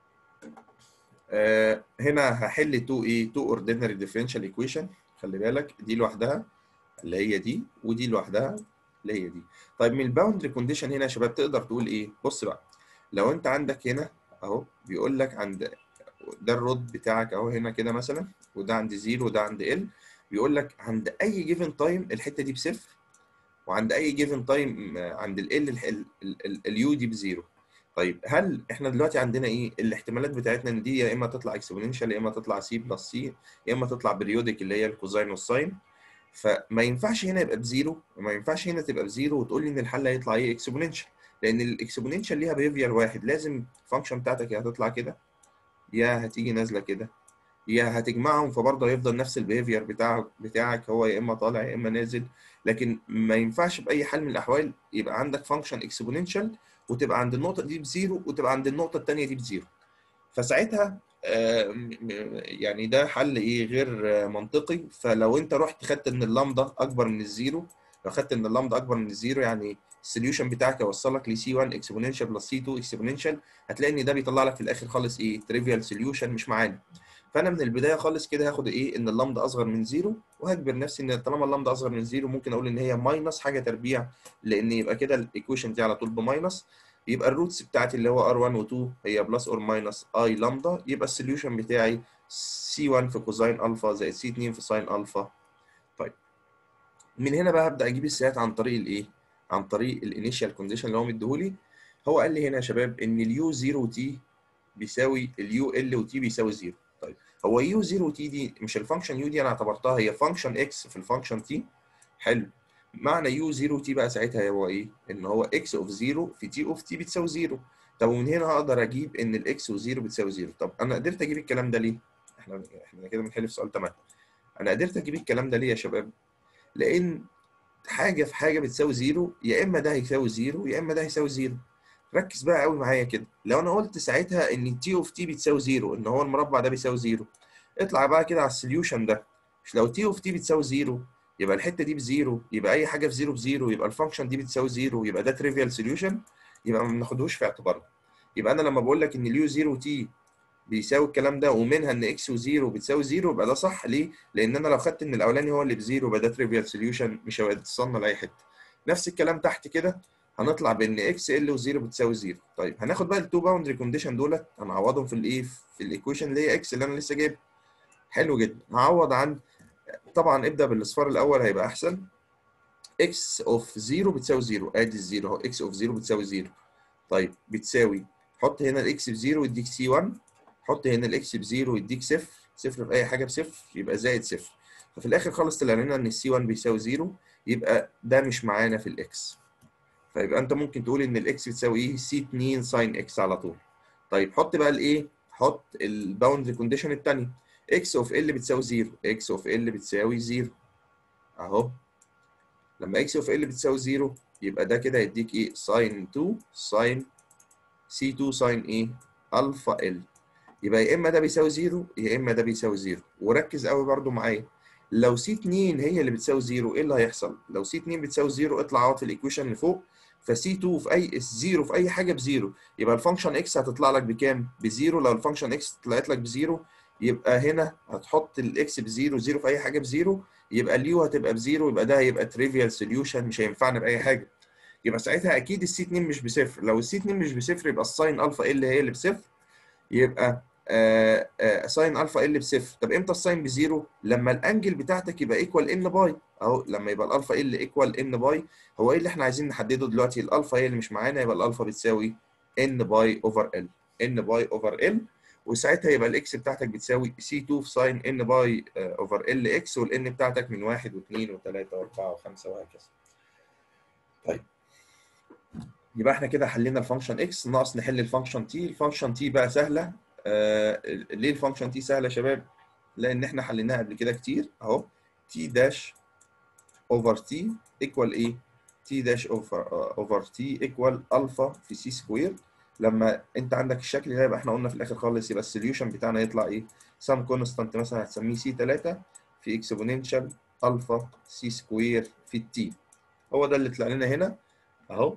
آه هنا هحل اتنين ايه؟ اتنين اوردينري ديفرنشال ايكويشن. خلي بالك دي لوحدها اللي هي دي، ودي لوحدها اللي هي دي. طيب من الباوندري كونديشن هنا يا شباب تقدر تقول ايه؟ بص بقى، لو انت عندك هنا اهو بيقول لك عند ده الرود بتاعك اهو هنا كده مثلا، وده عند زيرو وده عند ال، بيقول لك عند اي جيفن تايم الحته دي بصفر، وعند اي جيفن تايم عند ال ال اليو دي بزيرو. طيب هل احنا دلوقتي عندنا ايه؟ الاحتمالات بتاعتنا ان دي يا اما تطلع اكسبوننشال، يا اما تطلع سي بلس سي، يا اما تطلع بريودك اللي هي الكوزاين والساين. فما ينفعش هنا يبقى بزيرو، وما ينفعش هنا تبقى بزيرو وتقول لي ان الحل هيطلع ايه؟ اكسبوننشال. لان الاكسبوننشال ليها بيهيفير واحد، لازم الفانكشن بتاعتك يا هتطلع كده يا هتيجي نازله كده، يا هتجمعهم فبرضه هيفضل نفس البيهيفير بتاعك بتاعك هو يا اما طالع يا اما نازل. لكن ما ينفعش باي حال من الاحوال يبقى عندك فانكشن اكسبوننشال وتبقى عند النقطه دي بزيرو وتبقى عند النقطه الثانيه دي بزيرو. فساعتها يعني ده حل ايه؟ غير منطقي. فلو انت رحت خدت ان اللامدا اكبر من الزيرو، لو خدت ان اللامدا اكبر من الزيرو يعني السوليوشن بتاعك يوصلك ل سي واحد اكسبوننشال بلس سي اتنين اكسبوننشال، هتلاقي ان ده بيطلع لك في الاخر خالص ايه؟ تريفيال سوليوشن مش معانا. فانا من البدايه خالص كده هاخد ايه؟ ان اللامدا اصغر من زيرو، وهجبر نفسي ان طالما اللامدا اصغر من زيرو ممكن اقول ان هي ماينس حاجه تربيع، لان يبقى كده الايكويشن دي على طول بماينس. يبقى الروتس بتاعتي اللي هو ار واحد و اتنين هي بلس اور ماينس اي لامدا. يبقى السوليوشن بتاعي سي واحد في كوزاين الفا زائد سي اتنين في ساين الفا. طيب من هنا بقى هبدا اجيب السيات عن طريق الايه؟ عن طريق الانيشال كونديشن اللي هو مديهولي. هو قال لي هنا يا شباب ان اليو صفر تي بيساوي اليو ال وتي بيساوي صفر. طيب هو يو صفر تي دي مش الفانكشن يو دي انا اعتبرتها هي فانكشن اكس في الفانكشن تي. حلو. معنى يو صفر تي بقى ساعتها هو ايه؟ ان هو اكس اوف صفر في تي اوف تي بتساوي صفر. طب ومن هنا هقدر اجيب ان الاكس وزيرو بتساوي صفر. طب انا قدرت اجيب الكلام ده ليه؟ احنا احنا كده بنحل في سؤال تمام. انا قدرت اجيب الكلام ده ليه يا شباب؟ لان حاجه في حاجه بتساوي صفر، يا اما ده هيساوي صفر يا اما ده هيساوي صفر. ركز بقى قوي معايا كده، لو انا قلت ساعتها ان تي اوف تي بتساوي صفر، ان هو المربع ده بيساوي صفر، اطلع بقى كده على السوليوشن ده. مش لو تي اوف تي بتساوي صفر يبقى الحته دي بزيرو، يبقى اي حاجه في صفر بزيرو، يبقى الفانكشن دي بتساوي صفر، يبقى ده تريفيال سوليوشن، يبقى ما بناخدهوش في اعتبارنا. يبقى انا لما بقول لك ان اليو صفر تي بيساوي الكلام ده ومنها ان اكس وزيرو بتساوي صفر، يبقى ده صح. ليه؟ لان انا لو خدت ان الاولاني هو اللي بزيرو يبقى ده تريفيال سوليوشن، مش هيوصلنا لاي حته. نفس الكلام تحت كده هنطلع بان اكس ال وزيرو بتساوي صفر. طيب هناخد بقى التو باوندري كونديشن دولت هنعوضهم في الايه؟ في الايكويشن اللي هي اكس اللي انا لسه جايبها. حلو جدا. هعوض عن، طبعا ابدا بالاصفار الاول هيبقى احسن. اكس اوف صفر بتساوي صفر، ادي الزيرو اهو، اكس اوف صفر بتساوي صفر. طيب بتساوي، حط هنا الاكس بزيرو يديك سي واحد، حط هنا الاكس بزيرو يديك صفر، صفر في اي حاجه بصفر يبقى زائد صفر. ففي الاخر خالص طلع لنا ان السي واحد بيساوي صفر، يبقى ده مش معانا في الاكس. فيبقى انت ممكن تقول ان الاكس بتساوي ايه؟ سي اتنين ساين اكس على طول. طيب حط بقى الايه؟ حط الباوندري كونديشن الثانيه، اكس اوف ال بتساوي صفر، اكس اوف ال بتساوي صفر اهو. لما اكس اوف ال بتساوي صفر يبقى ده كده هيديك ايه؟ ساين اتنين ساين سي اتنين ساين ايه؟ الفا ال. يبقى يا اما ده بيساوي صفر يا اما ده بيساوي صفر. وركز قوي برده معايا، لو سي اتنين هي اللي بتساوي صفر ايه اللي هيحصل؟ لو سي اتنين بتساوي صفر اطلع عوض في الايكويشن اللي فوق، فسي اتنين في اي صفر في اي حاجه بزيرو، يبقى الفانكشن اكس هتطلع لك بكام؟ بزيرو. لو الفانكشن اكس طلعت لك بزيرو يبقى هنا هتحط الاكس بزيرو، زيرو في اي حاجه بزيرو، يبقى اليو هتبقى بزيرو، يبقى ده هيبقى تريفيال سوليوشن مش هينفعنا باي حاجه. يبقى ساعتها اكيد السي اتنين مش بصفر، لو السي اتنين مش بصفر يبقى الساين الفا ال هي اللي بصفر، يبقى آه آه ساين الفا ال بصفر. طب امتى الساين بزيرو؟ لما الانجل بتاعتك يبقى ايكوال ان باي اهو، لما يبقى الالفا ال ايكوال ان باي. هو ايه اللي احنا عايزين نحدده دلوقتي؟ الالفا هي اللي مش معانا، يبقى الالفا بتساوي ان باي اوفر ال، ان باي اوفر ال، وساعتها يبقى الاكس بتاعتك بتساوي سي اتنين في ساين ان باي اوفر ال اكس، والان بتاعتك من واحد واثنين وثلاثة واربعة وخمسة وهكذا. طيب يبقى احنا كده حلينا الفانكشن اكس، ناقص نحل الفانكشن تي. الفانكشن تي بقى سهله. آه ليه الفانكشن تي سهله يا شباب؟ لان احنا حليناها قبل كده كتير اهو. تي داش اوفر تي ايكوال ايه؟ تي داش اوفر اوفر تي ايكوال الفا في سي سكوير. لما انت عندك الشكل ده يبقى احنا قلنا في الاخر خالص يبقى السوليوشن بتاعنا يطلع ايه؟ سام كونستانت مثلا هتسميه سي تلاتة في اكسبوننشال الفا سي سكوير في التي. هو ده اللي طلع لنا هنا اهو.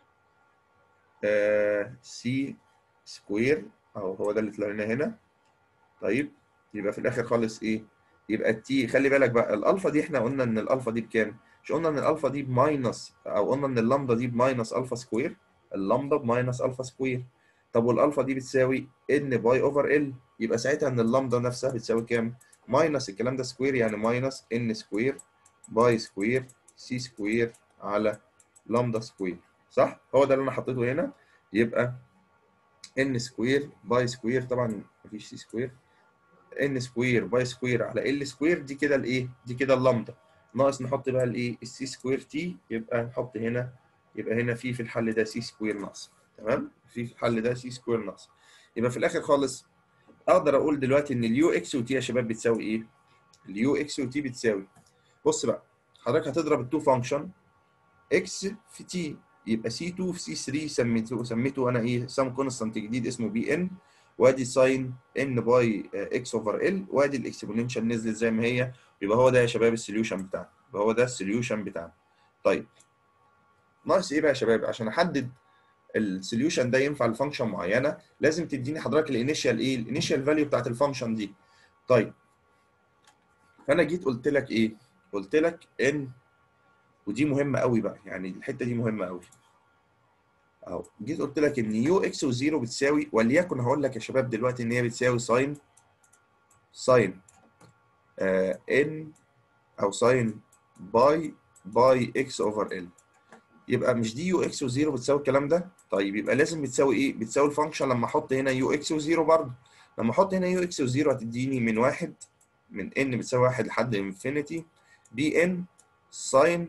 آه سي سكوير اهو، هو ده اللي طلع لنا هنا. طيب يبقى في الاخر خالص ايه؟ يبقى التي، خلي بالك بقى الالفا دي احنا قلنا ان الالفا دي بكام؟ مش قلنا ان الالفا دي بماينس، او قلنا ان اللامدا دي بماينس الفا سكوير؟ اللامدا بماينس الفا سكوير. طب والالفا دي بتساوي ان باي اوفر ال، يبقى ساعتها ان اللامدا نفسها بتساوي كام؟ ماينس الكلام ده سكوير، يعني ماينس ان سكوير باي سكوير سي سكوير على لامدا سكوير. صح؟ هو ده اللي انا حطيته هنا. يبقى ان سكوير باي سكوير، طبعا مفيش سي سكوير، ان سكوير باي سكوير على ال سكوير، دي كده الايه؟ دي كده اللامدا. ناقص نحط بقى الايه؟ السي سكوير تي، يبقى نحط هنا، يبقى هنا في في الحل ده سي سكوير ناقص. تمام؟ في في الحل ده سي سكوير ناقص. يبقى في الاخر خالص اقدر اقول دلوقتي ان اليو اكس وتي يا شباب بتساوي ايه؟ اليو اكس وتي بتساوي، بص بقى حضرتك هتضرب التو فانكشن اكس في تي، يبقى سي اتنين في سي تلاتة سميته سميته انا ايه؟ سم كونستانت جديد اسمه بي ان، وادي ساين ان باي اكس اوفر ال، وادي الاكسبوننشال نزلت زي ما هي. يبقى هو ده يا شباب السوليوشن بتاعنا، يبقى هو ده السوليوشن بتاعنا. طيب ناقص ايه بقى يا شباب؟ عشان احدد السوليوشن ده ينفع لفانكشن معينه لازم تديني حضرتك الانيشال ايه؟ الانيشال فاليو بتاعت الفانكشن دي. طيب فانا جيت قلت لك ايه؟ قلت لك ان، ودي مهمه قوي بقى، يعني الحته دي مهمه قوي اهو. جيت قلت لك ان يو اكس وزيرو بتساوي، وليكن هقول لك يا شباب دلوقتي ان هي بتساوي ساين ساين آه ان، او ساين باي باي اكس اوفر ال. يبقى مش دي يو اكس وزيرو بتساوي الكلام ده؟ طيب يبقى لازم بتساوي ايه؟ بتساوي الفانكشن لما احط هنا يو اكس وزيرو برضه. لما احط هنا يو اكس وزيرو هتديني من واحد، من ان بتساوي واحد لحد انفينيتي بي ان ساين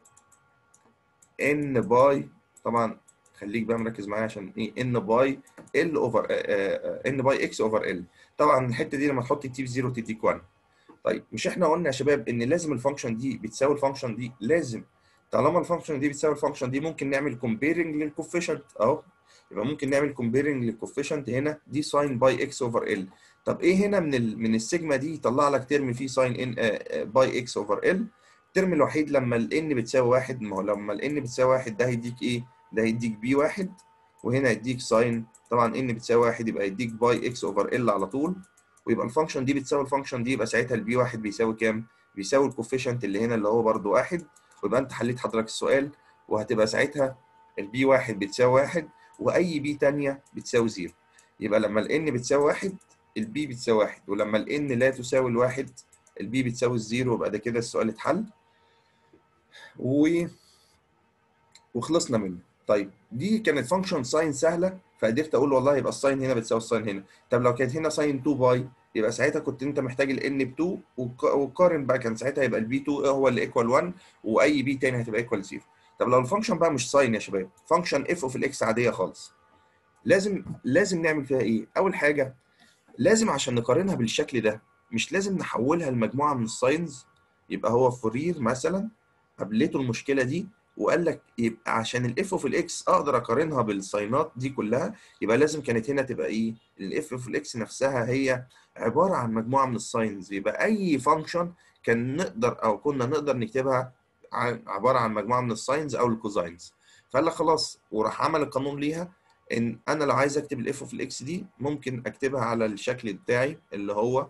ان باي، طبعا خليك بقى مركز معايا عشان ايه؟ ان باي ال اوفر ان باي اكس اوفر ال. طبعا الحته دي لما تحط تي بزيرو تديك واحد. طيب مش احنا قلنا يا شباب ان لازم الفانكشن دي بتساوي الفانكشن دي؟ لازم. طالما الفانكشن دي بتساوي الفانكشن دي ممكن نعمل كومبيرنج للكوفيشنت اهو. يبقى ممكن نعمل كومبيرنج للكوفيشنت هنا، دي ساين باي اكس اوفر ال. طب ايه هنا من ال من السيجما دي يطلع لك ترم فيه ساين ان باي اكس اوفر ال؟ الترم الوحيد لما ال n بتساوي واحد. ما هو لما ال n بتساوي واحد ده هيديك ايه؟ ده هيديك بي واحد، وهنا هيديك ساين، طبعا n بتساوي واحد يبقى هيديك باي اكس اوفر ال على طول. ويبقى الفانكشن دي بتساوي الفانكشن دي، يبقى ساعتها البي واحد بيساوي كام؟ بيساوي الكوفيشنت اللي هنا اللي هو برده واحد. ويبقى انت حليت حضرتك السؤال، وهتبقى ساعتها البي واحد بتساوي واحد، واي بي ثانيه بتساوي صفر. يبقى لما ال n بتساوي واحد البي بتساوي واحد، ولما ال n لا تساوي الواحد البي بتساوي الزيرو. يبقى ده كده السؤال اتحل و... وخلصنا منه. طيب دي كانت فانكشن ساين سهله، فقدرت اقول والله يبقى الساين هنا بتساوي الساين هنا. طب لو كانت هنا ساين اتنين باي يبقى ساعتها كنت انت محتاج ال n ب اتنين وقارن بقى، كان ساعتها يبقى البي اتنين هو اللي ايكوال واحد واي بي تاني هتبقى ايكوال صفر. طب لو الفانكشن بقى مش ساين يا شباب، فانكشن اف اوف الاكس عاديه خالص، لازم لازم نعمل فيها ايه؟ اول حاجه لازم عشان نقارنها بالشكل ده مش لازم نحولها لمجموعه من الساينز. يبقى هو فورير مثلا قابلته المشكله دي وقال لك يبقى عشان الاف اوف الاكس اقدر اقارنها بالساينات دي كلها، يبقى لازم كانت هنا تبقى ايه؟ الاف اوف الاكس نفسها هي عباره عن مجموعه من الساينز، يبقى اي فانكشن كان نقدر او كنا نقدر نكتبها عن عباره عن مجموعه من الساينز او الكوزاينز. فقال لك خلاص، وراح عمل القانون ليها ان انا لو عايز اكتب الاف اوف الاكس دي ممكن اكتبها على الشكل بتاعي اللي هو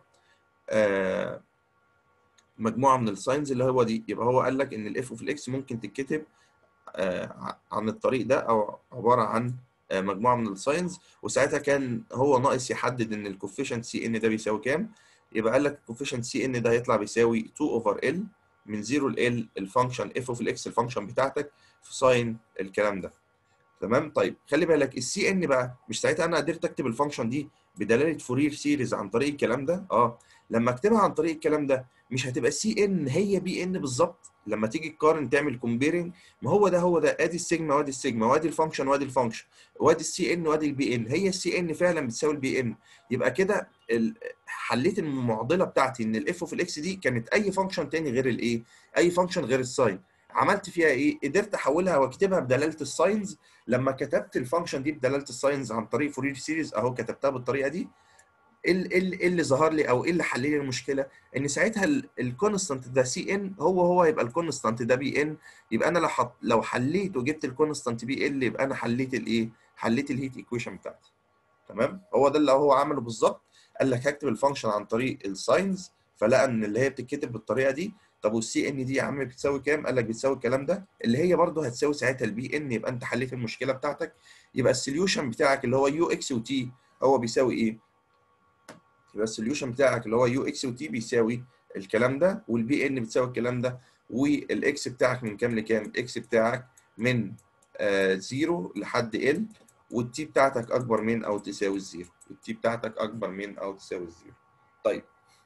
آه مجموعه من الساينز اللي هو دي. يبقى هو قال لك ان الاف اوف الاكس ممكن تتكتب آه عن الطريق ده او عباره عن آه مجموعه من الساينز. وساعتها كان هو ناقص يحدد ان الكوفيشنت سي ان ده بيساوي كام. يبقى قال لك الكوفيشنت سي ان ده هيطلع بيساوي اتنين اوفر ال من صفر ل ال الفانكشن اف اوف الاكس الفانكشن بتاعتك في ساين الكلام ده. تمام. طيب خلي بالك السي ان بقى، مش ساعتها انا قدرت اكتب الفانكشن دي بدلاله فورير سيريز عن طريق الكلام ده؟ اه لما اكتبها عن طريق الكلام ده مش هتبقى السي ان هي بي ان بالظبط؟ لما تيجي تقارن تعمل كومبيرنج، ما هو ده هو ده ادي السيجما وادي السيجما وادي الفانكشن وادي الفانكشن وادي السي ان وادي البي ان، هي السي ان فعلا بتساوي البي ان. يبقى كده ال- حليت المعضله بتاعتي ان الاف اوف الاكس دي كانت اي فانكشن تاني غير الايه؟ اي فانكشن غير الساين. عملت فيها ايه؟ قدرت احولها واكتبها بدلاله الساينز. لما كتبت الفانكشن دي بدلاله الساينز عن طريق فورير سيريز اهو كتبتها بالطريقه دي، ايه ال- إيه ال- إيه اللي ظهر لي او ايه اللي حل لي المشكله؟ ان ساعتها الكونستانت ده سي ان هو هو يبقى الكونستانت ده بي ان. يبقى انا لو حط لو حليت وجبت الكونستانت بي ال يبقى انا حليت الايه؟ حليت الهيت ايكويشن بتاعتي. تمام. هو ده اللي هو عمله بالظبط. قال لك هكتب الفانكشن عن طريق الساينز، فلقى ان اللي هي بتتكتب بالطريقه دي. طب والسي ان دي يا عم بتساوي كام؟ قال لك بتساوي الكلام ده اللي هي برضه هتساوي ساعتها البي ان. يبقى انت حليت المشكله بتاعتك. يبقى السوليوشن بتاعك اللي هو يو اكس وتي هو بيساوي ايه؟ يبقى السوليوشن بتاعك اللي هو يو اكس وتي بيساوي الكلام ده، والبي ان بتساوي الكلام ده، والاكس بتاعك من كام لكام؟ الاكس بتاعك من آه صفر لحد ال، والتي بتاعتك اكبر من او تساوي الزيرو، والتي بتاعتك اكبر من او تساوي الزيرو. طيب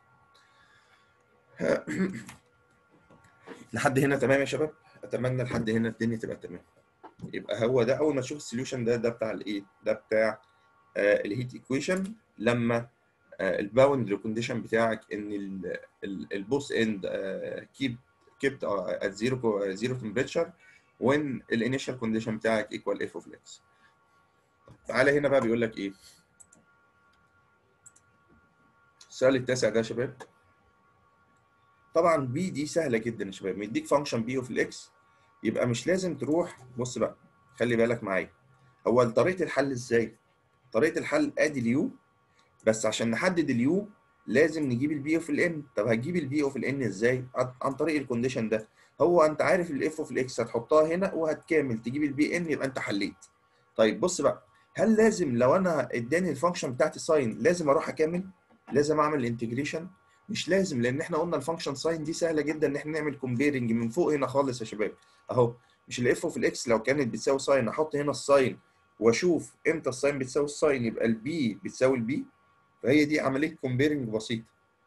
لحد هنا تمام يا شباب؟ اتمنى لحد هنا الدنيا تبقى تمام. يبقى هو ده اول ما تشوف السوليوشن ده ده بتاع الايه؟ ده بتاع آه الهيت ايكويشن. لما الباوندري كونديشن بتاعك ان البوث اند كيب كيبت ات زيرو زيرو تمبريتشر وين الانيشال كونديشن بتاعك ايكوال اف اوف اكس. تعالى هنا بقى بيقول لك ايه؟ السؤال التاسع ده يا شباب، طبعا بي دي سهله جدا يا شباب، مديك فانكشن بي اوف الاكس. يبقى مش لازم تروح، بص بقى خلي بالك معايا. هو طريقه الحل ازاي؟ طريقه الحل ادي اليو، بس عشان نحدد اليو لازم نجيب البي اوف الان. طب هتجيب البي اوف الان ازاي؟ عن طريق الكونديشن ده. هو انت عارف الاف اوف الاكس هتحطها هنا وهتكامل تجيب البي ان، يبقى انت حليت. طيب بص بقى، هل لازم لو انا اداني الفانكشن بتاعتي ساين لازم اروح اكامل؟ لازم اعمل الانتجريشن؟ مش لازم، لان احنا قلنا الفانكشن ساين دي سهله جدا ان احنا نعمل كومبيرنج من فوق هنا خالص يا شباب. اهو مش الاف اوف الاكس لو كانت بتساوي ساين احط هنا الساين واشوف امتى الساين بتساوي الساين يبقى البي بتساوي البي. فهي دي عمليه كومبيرنج بسيطه.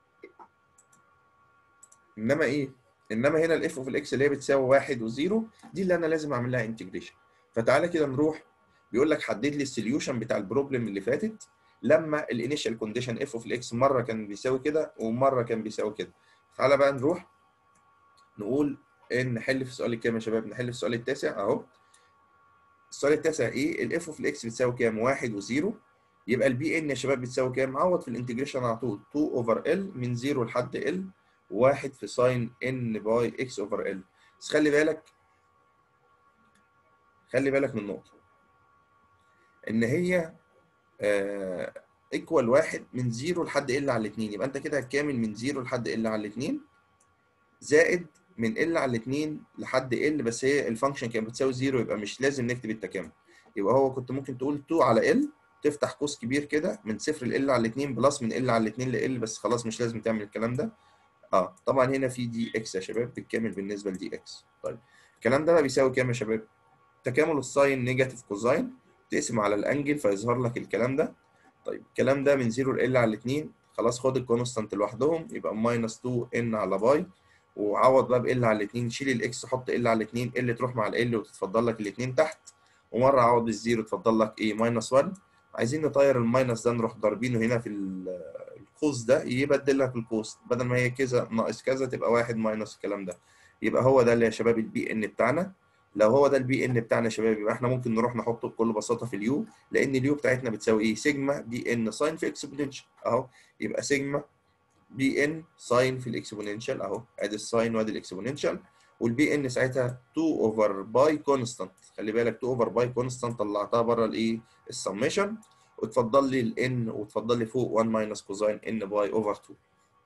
انما ايه؟ انما هنا الاف اوف الاكس اللي هي بتساوي واحد وزيرو دي اللي انا لازم اعمل لها انتجريشن. فتعالى كده نروح، بيقول لك حدد لي السوليوشن بتاع البروبلم اللي فاتت لما الانيشال كونديشن اف اوف الاكس مره كان بيساوي كده ومره كان بيساوي كده. تعالى بقى نروح نقول ان نحل في السؤال الكام يا شباب؟ نحل في السؤال التاسع اهو. السؤال التاسع ايه؟ الاف اوف الاكس بتساوي كام؟ واحد وزيرو. يبقى البي ان يا شباب بتساوي كام؟ عوض في الانتجريشن على طول اتنين اوفر ال من صفر لحد ال واحد في ساين ان باي اكس اوفر ال. بس خلي بالك، خلي بالك من نقطه، ان هي ايكوال واحد من صفر لحد ال على اتنين. يبقى انت كده هتكامل من صفر لحد ال على اتنين زائد من ال على اتنين لحد ال، بس هي الفانكشن كانت بتساوي صفر يبقى مش لازم نكتب التكامل. يبقى هو كنت ممكن تقول اتنين على ال تفتح قوس كبير كده من صفر ل ال على اتنين بلس من ال على اتنين ل ال، بس خلاص مش لازم تعمل الكلام ده. اه طبعا هنا في دي اكس يا شباب بالكامل بالنسبه لدي اكس. طيب الكلام ده بقى بيساوي كام يا شباب؟ تكامل الساين نيجاتيف كوزاين تقسم على الانجل فيظهر لك الكلام ده. طيب الكلام ده من صفر ل ال على اتنين خلاص خد الكونستانت لوحدهم، يبقى ماينس اتنين ان على باي، وعوض بقى بال على الاثنين، شيل الاكس حط ال على الاثنين، ال تروح مع ال وتتفضل لك الاثنين تحت، ومره عوض بالزيرو تفضل لك ايه ماينس واحد. عايزين نطير الماينس ده نروح ضاربينه هنا في القوس ده، يبدل لك القوس، بدل ما هي كذا ناقص كذا تبقى واحد ماينس الكلام ده. يبقى هو ده اللي يا شباب البي ان بتاعنا. لو هو ده البي ان بتاعنا يا شباب، يبقى احنا ممكن نروح نحطه بكل بساطه في اليو، لان اليو بتاعتنا بتساوي ايه؟ سيجما بي ان ساين في اكسبوننشال اهو. يبقى سيجما بي ان ساين في الاكسبوننشال اهو، ادي الساين وادي الاكسبوننشال، والبي ان ساعتها اتنين اوفر باي كونستانت. خلي بالك اتنين اوفر باي كونستانت طلعتها بره الايه؟ السميشن، وتفضل لي الان وتفضل لي فوق واحد ماينس كوزاين ان باي اوفر اتنين.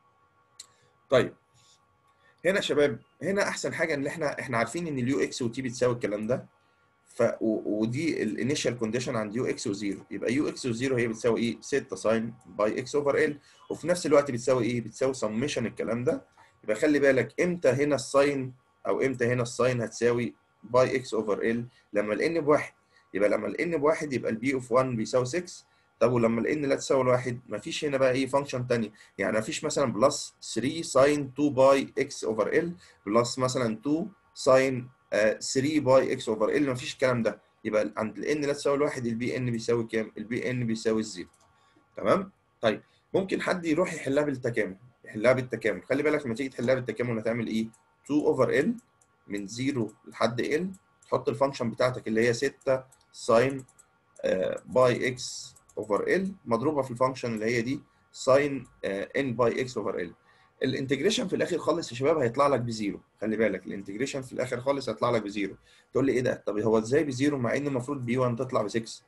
طيب هنا يا شباب، هنا احسن حاجه ان احنا احنا عارفين ان اليو اكس وتي بتساوي الكلام ده، ف ودي الانيشال كونديشن عند يو اكس وزيرو، يبقى يو اكس وزيرو هي بتساوي ايه؟ ستة ساين باي اكس اوفر ال، وفي نفس الوقت بتساوي ايه؟ بتساوي سميشن الكلام ده. يبقى خلي بالك امتى هنا الساين او امتى هنا الساين هتساوي باي اكس اوفر ال؟ لما الان بواحد. يبقى لما الان بواحد يبقى البي اوف واحد بيساوي ستة. طب ولما الان لا تساوي الواحد، مفيش هنا بقى ايه فانكشن ثانيه، يعني مفيش مثلا بلس تلاتة ساين اتنين باي اكس اوفر ال بلس مثلا اتنين ساين تلاتة باي اكس اوفر ال، مفيش الكلام ده. يبقى عند ال n لا تساوي الواحد البي ان بيساوي كام؟ البي ان بيساوي الزيرو. تمام؟ طيب ممكن حد يروح يحلها بالتكامل، يحلها بالتكامل. خلي بالك لما تيجي تحلها بالتكامل هتعمل ايه؟ اتنين اوفر ال من صفر لحد ال، تحط الفانكشن بتاعتك اللي هي ستة ساين باي اكس اوفر ال مضروبه في الفانكشن اللي هي دي ساين ان باي اكس اوفر ال. الانتجريشن في الاخر خالص يا شباب هيطلع لك بزيرو. خلي بالك الانتجريشن في الاخر خالص هيطلع لك بزيرو. تقول لي ايه ده؟ طب هو ازاي بزيرو مع ان المفروض بي واحد تطلع ب ستة؟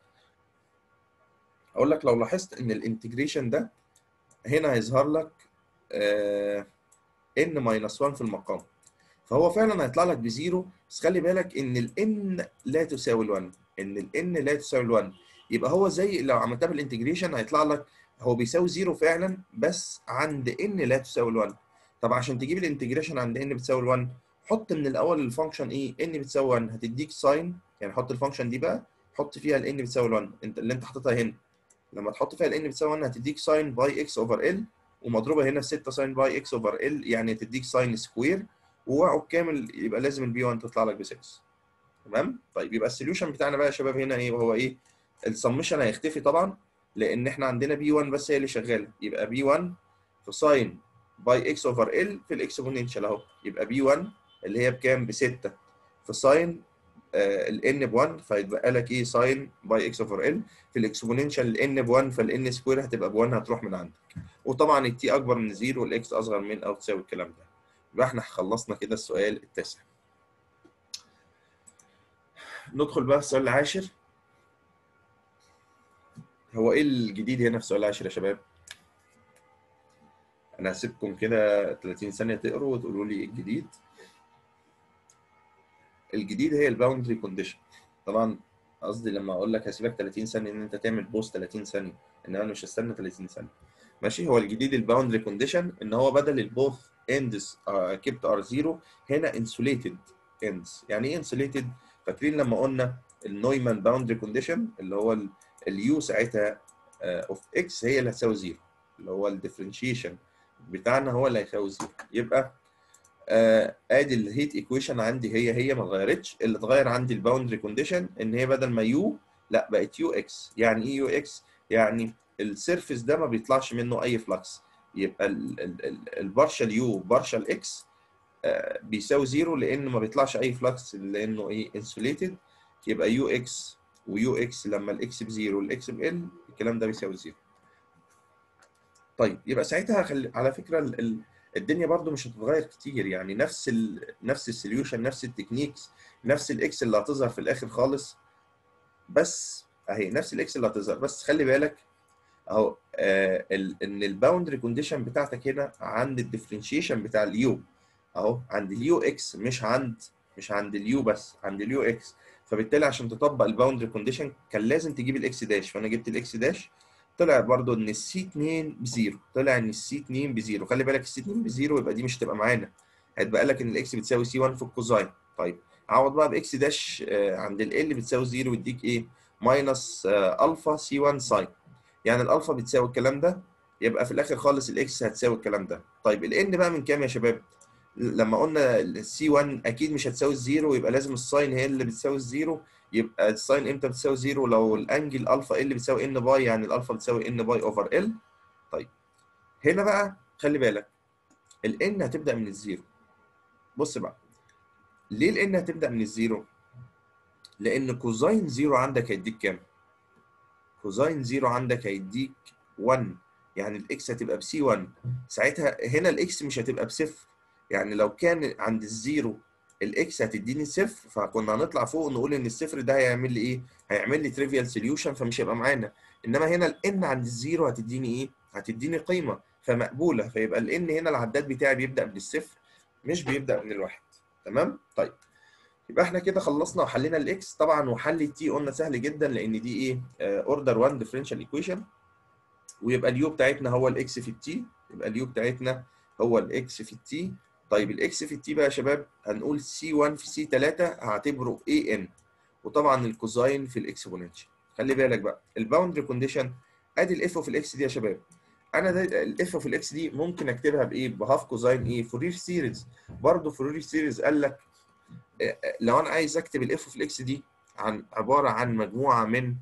اقول لك لو لاحظت ان الانتجريشن ده هنا هيظهر لك آه ان ماينس واحد في المقام، فهو فعلا هيطلع لك بزيرو. بس خلي بالك ان الان لا تساوي الواحد، ان الان لا تساوي الواحد، يبقى هو زي لو عملتها بالانتجريشن هيطلع لك هو بيساوي زيرو فعلا بس عند ان لا تساوي الواحد. طب عشان تجيب الانتجريشن عند ان بتساوي الواحد، حط من الاول الفانكشن ايه؟ ان بتساوي واحد هتديك ساين، يعني حط الفانكشن دي بقى، حط فيها الان بتساوي الواحد انت اللي انت حاططها هنا. لما تحط فيها الان بتساوي واحد هتديك ساين باي اكس اوفر ال، ومضروبه هنا في ستة ساين باي اكس اوفر ال، يعني تديك ساين سكوير، ووعوا كامل، يبقى لازم البي واحد تطلع لك ب ستة. تمام؟ طيب يبقى السوليوشن بتاعنا بقى يا شباب هنا ايه؟ وهو ايه؟ السمشن هيختفي طبعا، لان احنا عندنا بي واحد بس هي اللي شغاله، يبقى بي واحد في ساين باي اكس اوفر ال في الاكسبوننشال اهو، يبقى بي واحد اللي هي بكام؟ ب ستة في ساين الان ب واحد، فيتبقى لك ايه؟ ساين باي اكس اوفر ال في الاكسبوننشال الان ب واحد، فالان سكوير هتبقى ب واحد هتروح من عندك، وطبعا التي اكبر من زيرو والاكس اصغر من او تساوي الكلام ده. يبقى احنا خلصنا كده السؤال التاسع. ندخل بقى في السؤال العاشر. هو ايه الجديد هنا في السؤال العاشر يا شباب؟ انا هسيبكم كده تلاتين ثانيه تقروا وتقولوا لي ايه الجديد. الجديد هي الباوندري كونديشن. طبعا قصدي لما اقول لك هسيبك تلاتين ثانيه ان انت تعمل بوست تلاتين ثانيه، ان انا مش هستنى تلاتين ثانيه. ماشي؟ هو الجديد الباوندري كونديشن ان هو بدل البوث اندز كيبت ار زيرو، هنا انسوليتد اندز. يعني ايه انسوليتد؟ فاكرين لما قلنا النويمان باوندري كونديشن اللي هو اليو ساعتها اوف اكس هي اللي هتساوي زيرو، اللي هو الديفرنشيشن بتاعنا هو اللي هيساوي زيرو. يبقى آه ادي الهيت ايكويشن عندي هي هي ما اتغيرتش، اللي اتغير عندي الباوندري كونديشن ان هي بدل ما يو لا بقت يو اكس. يعني ايه يو اكس؟ يعني السيرفيس ده ما بيطلعش منه اي فلكس، يبقى البارشال يو بارشال اكس بيساوي زيرو لان ما بيطلعش اي فلكس لانه ايه؟ انسوليتد. يبقى يو اكس ويو اكس لما الاكس بزيرو والاكس بال الكلام ده بيساوي زيرو. طيب يبقى ساعتها خلي على فكره ال... ال... الدنيا برضو مش هتتغير كتير، يعني نفس ال... نفس السوليوشن نفس التكنيكس نفس الاكس اللي هتظهر في الاخر خالص، بس اهي نفس الاكس اللي هتظهر. بس خلي بالك اهو آه ال... ان الباوندري كونديشن بتاعتك هنا عند الديفرنشيشن بتاع اليو اهو، عند اليو اكس مش عند مش عند اليو بس، عند اليو اكس. فبالتالي عشان تطبق الباوندري كونديشن كان لازم تجيب الاكس داش، فانا جبت الاكس داش، طلع برضو ان السي اتنين بزيرو، طلع ان السي اتنين بزيرو. خلي بالك السي اتنين بزيرو يبقى دي مش هتبقى معانا، هيتبقى لك ان الاكس بتساوي سي واحد في الكوزاين. طيب عوض بقى باكس داش آه عند ال ال بتساوي زيرو يديك ايه؟ ماينس آه الفا سي واحد ساين، يعني الالفا بتساوي الكلام ده، يبقى في الاخر خالص الاكس هتساوي الكلام ده. طيب الان بقى من كام يا شباب؟ لما قلنا السي واحد اكيد مش هتساوي الزيرو، يبقى لازم الساين هي اللي بتساوي الزيرو. يبقى الساين امتى بتساوي زيرو؟ لو الانجل الفا ال بتساوي ان باي، يعني الالفا بتساوي ان باي اوفر ال. طيب هنا بقى خلي بالك الان هتبدا من الزيرو. بص بقى ليه الان هتبدا من الزيرو؟ لان كوزاين زيرو عندك هيديك كام؟ كوزاين زيرو عندك هيديك واحد، يعني الاكس هتبقى بسي واحد. ساعتها هنا الاكس مش هتبقى بصفر، يعني لو كان عند الزيرو الاكس هتديني صفر فكنا هنطلع فوق نقول ان الصفر ده هيعمل لي ايه؟ هيعمل لي تريفيال سوليوشن فمش هيبقى معانا. انما هنا الان عند الزيرو هتديني ايه؟ هتديني قيمه فمقبوله، فيبقى الان هنا العداد بتاعي بيبدا من الصفر مش بيبدا من الواحد. تمام؟ طيب يبقى احنا كده خلصنا وحلينا الاكس طبعا، وحل التي قلنا سهل جدا لان دي ايه؟ اوردر واحد ديفرنشال ايكويشن. ويبقى اليو بتاعتنا هو الاكس في التي، يبقى اليو بتاعتنا هو الاكس في التي. طيب الاكس في التي بقى يا شباب هنقول سي واحد في سي ثلاثة هعتبره اي ان، وطبعا الكوزاين في الاكسبوننشال. خلي بالك بقى الباوندري كونديشن، ادي الاف اوف الاكس دي يا شباب. انا ده الاف اوف الاكس دي ممكن اكتبها بايه؟ بهاف كوزاين ايه؟ فورير سيريز. برضه فورير سيريز قال لك لو انا عايز اكتب الاف اوف الاكس دي عن عباره عن مجموعه من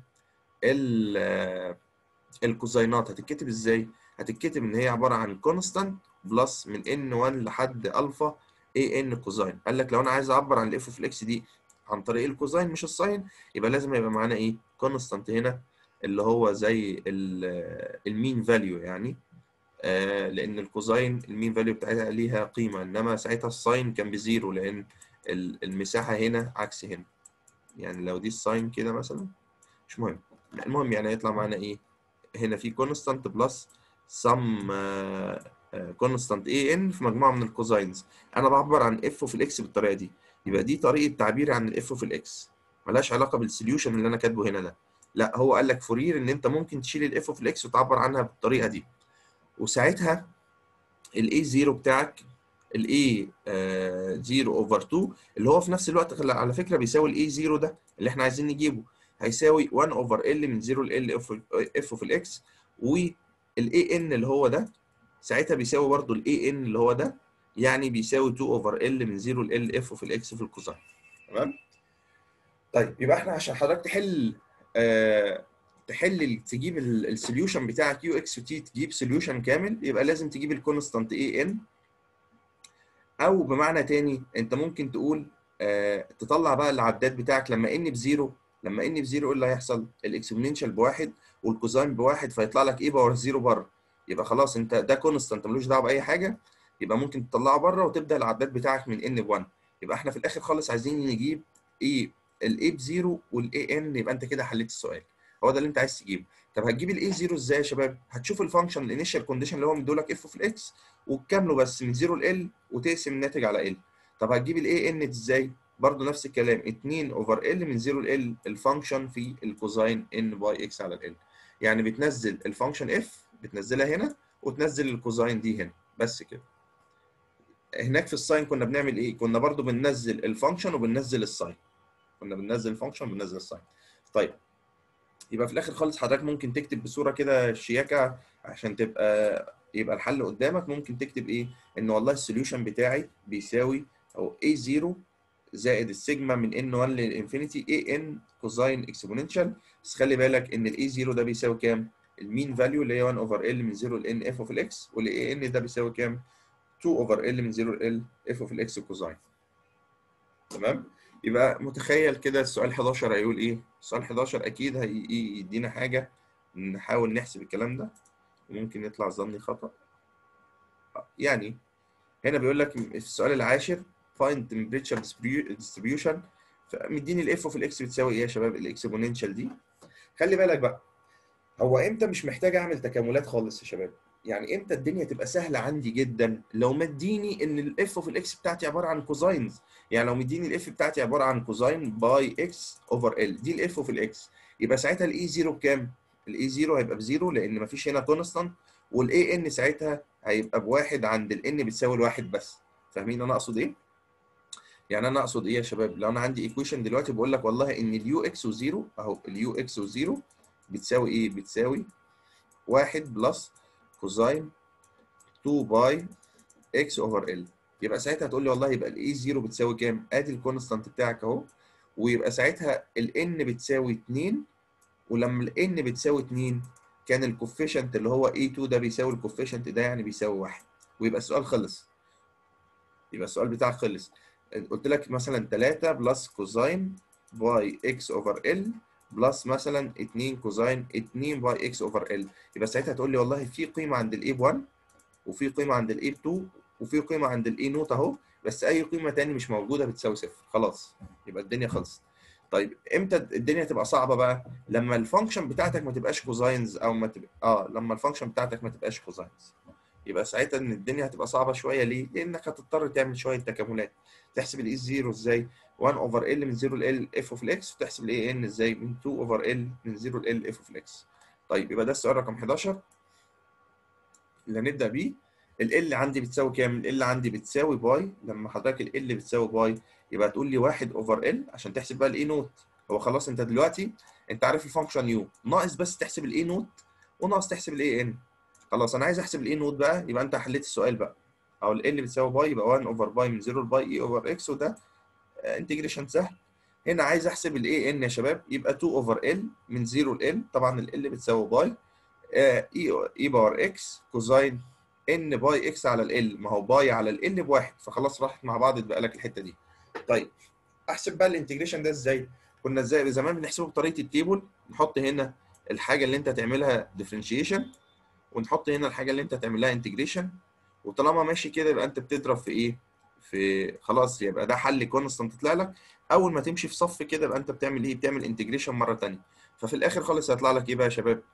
الكوزاينات، هتتكتب ازاي؟ هتتكتب ان هي عباره عن كونستانت بلس من ان واحد لحد الفا اي ان كوزاين. قال لك لو انا عايز اعبر عن الاف اوف الاكس دي عن طريق الكوزاين مش الساين، يبقى لازم يبقى معانا ايه؟ كونستانت هنا اللي هو زي المين فاليو يعني. آه لان الكوزاين المين فاليو بتاعتها ليها قيمه، انما ساعتها الساين كان بزيرو لان المساحه هنا عكس هنا. يعني لو دي الساين كده مثلا مش مهم، المهم يعني هيطلع معانا ايه؟ هنا في كونستانت بلس سم كونستانت اي ان في مجموعه من الكوزاينز. انا بعبر عن اف في الاكس بالطريقه دي، يبقى دي طريقه تعبيري عن الاف في الاكس، ملهاش علاقه بالسوليوشن اللي انا كاتبه هنا ده. لا هو قال لك فورير ان انت ممكن تشيل الاف في الاكس وتعبر عنها بالطريقه دي، وساعتها الاي زيرو بتاعك الاي صفر اوفر اتنين اللي هو في نفس الوقت على فكره بيساوي الاي صفر ده اللي احنا عايزين نجيبه، هيساوي واحد اوفر ال من صفر ل ال اف في الاكس، والاي ان اللي هو ده ساعتها بيساوي برضه الاي ان اللي هو ده، يعني بيساوي اتنين اوفر ال من صفر ل ال اف في الاكس في الكوزاين. تمام؟ طيب يبقى احنا عشان حضرتك تحل آه تحل تجيب السوليوشن بتاعك يو اكس وتي، تجيب سوليوشن كامل، يبقى لازم تجيب الكونستانت اي ان. او بمعنى تاني انت ممكن تقول آه تطلع بقى العداد بتاعك لما ان بزيرو، لما ان بزيرو ايه اللي هيحصل؟ الاكسبوننشال بواحد والكوزاين بواحد، فيطلع لك ايه؟ باور زيرو بره. يبقى خلاص انت ده كونستانت ملوش دعوه باي حاجه، يبقى ممكن تطلعه بره وتبدا العداد بتاعك من ان ب واحد. يبقى احنا في الاخر خالص عايزين نجيب ايه؟ الاي بزيرو والاي ان، يبقى انت كده حليت السؤال، هو ده اللي انت عايز تجيبه. طب هتجيب الاي زيرو ازاي يا شباب؟ هتشوف الفانكشن الانيشال كونديشن اللي هو مديهولك اف في الاكس وتكامله بس من صفر ل ال وتقسم الناتج على ال. طب هتجيب الاي ان ازاي؟ برضه نفس الكلام اتنين اوفر ال من صفر ل ال الفانكشن في الكوزاين ان باي اكس على ال، يعني بتنزل الفانكشن اف بتنزلها هنا وتنزل الكوزاين دي هنا بس كده. هناك في الساين كنا بنعمل ايه؟ كنا برضه بننزل الفانكشن وبننزل الساين، كنا بننزل الفانكشن وبننزل الساين. طيب يبقى في الاخر خالص حضرتك ممكن تكتب بصوره كده شياكه عشان تبقى يبقى الحل قدامك. ممكن تكتب ايه؟ ان والله السوليوشن بتاعي بيساوي او اي صفر زائد السيجما من ان واحد للانفينيتي اي ان كوزاين اكسبوننشال. بس خلي بالك ان الاي صفر ده بيساوي كام؟ المين فاليو اللي هي واحد اوفر ال من صفر ل ان اف اوف الاكس، والاي ان ده بيساوي كام؟ اتنين اوفر ال من صفر ل ال اف اوف الاكس كوزاين. تمام؟ يبقى متخيل كده السؤال حداشر هيقول ايه؟ السؤال حداشر اكيد هيدينا حاجه نحاول نحسب الكلام ده وممكن يطلع ظني خطأ. يعني هنا بيقول لك في السؤال العاشر find temperature distribution، مديني الاف في الاكس بتساوي ايه يا شباب؟ الاكسبوننشال دي. خلي بالك بقى هو امتى مش محتاج اعمل تكاملات خالص يا شباب؟ يعني امتى الدنيا تبقى سهله عندي جدا؟ لو مديني ان الاف في الاكس بتاعتي عباره عن كوزاينز، يعني لو مديني الاف بتاعتي عباره عن كوزاين باي اكس اوفر ال، دي الاف في الاكس، يبقى ساعتها الاي صفر بكام؟ الاي صفر هيبقى بزيرو لان مفيش هنا كونستانت، والاي ان ساعتها هيبقى بواحد عند الان بتساوي الواحد بس. فاهمين انا اقصد ايه؟ يعني انا اقصد ايه يا شباب؟ لو انا عندي ايكويشن دلوقتي بقول لك والله ان اليو اكس و0 اهو، اليو اكس و0 بتساوي ايه؟ بتساوي واحد بلس كوزاين اتنين باي اكس اوفر ال. يبقى ساعتها هتقول لي والله يبقى الاي صفر بتساوي كام؟ ادي الكونستانت بتاعك اهو، ويبقى ساعتها الان بتساوي اتنين، ولما الان بتساوي اتنين كان الكوفيشنت اللي هو اي اتنين ده بيساوي الكوفيشنت ده، يعني بيساوي واحد، ويبقى السؤال خلص. يبقى السؤال بتاعك خلص. قلت لك مثلا تلاتة بلس كوزاين باي اكس اوفر ال بلس مثلا اتنين كوزاين اتنين باي اكس اوفر ال. يبقى ساعتها تقول لي والله في قيمه عند الاي ب واحد، وفي قيمه عند الاي ب اتنين، وفي قيمه عند الاي نوت اهو، بس اي قيمه تاني مش موجوده بتساوي صفر. خلاص يبقى الدنيا خلصت. طيب امتى الدنيا تبقى صعبه بقى؟ لما الفانكشن بتاعتك ما تبقاش كوزاينز، او ما تبقى اه لما الفانكشن بتاعتك ما تبقاش كوزاينز، يبقى ساعتها ان الدنيا هتبقى صعبه شويه. ليه؟ لانك هتضطر تعمل شويه تكاملات. تحسب الاي زيرو ازاي؟ واحد اوفر ال من صفر ل ال اف اوف الاكس، وتحسب الاي ان ازاي؟ من اتنين اوفر ال من صفر ل ال اف اوف الاكس. طيب يبقى ده السؤال رقم حداشر اللي هنبدا بيه. ال عندي بتساوي كام؟ ال عندي بتساوي باي. لما حضرتك ال بتساوي باي يبقى تقول لي واحد اوفر ال عشان تحسب بقى الاي نوت. هو خلاص انت دلوقتي انت عارف الفانكشن يو، ناقص بس تحسب الاي نوت وناقص تحسب الاي ان. خلاص انا عايز احسب الاي نوت بقى، يبقى انت حليت السؤال بقى. او ال بتساوي باي يبقى واحد اوفر باي من صفر لباي اي اوفر اكس، وده انتجريشن سهل. هنا عايز احسب الاي ان يا شباب، يبقى اتنين اوفر ال من صفر ل ال، طبعا ال بتساوي باي اي اي باور اكس كوزاين ان باي اكس على ال، ما هو باي على ال بواحد، فخلاص راحت مع بعض اتبقى لك الحته دي. طيب احسب بقى الانتجريشن ده ازاي؟ كنا ازاي زمان بنحسبه بطريقه التيبل، نحط هنا الحاجه اللي انت تعملها ديفرنشيشن، ونحط هنا الحاجه اللي انت تعمل لها انتجريشن، وطالما ماشي كده يبقى انت بتضرب في ايه؟ في خلاص يبقى ده حل كونستانت طلع لك. اول ما تمشي في صف كده يبقى انت بتعمل ايه؟ بتعمل انتجريشن مره ثانيه. ففي الاخر خالص هيطلع لك ايه بقى يا شباب؟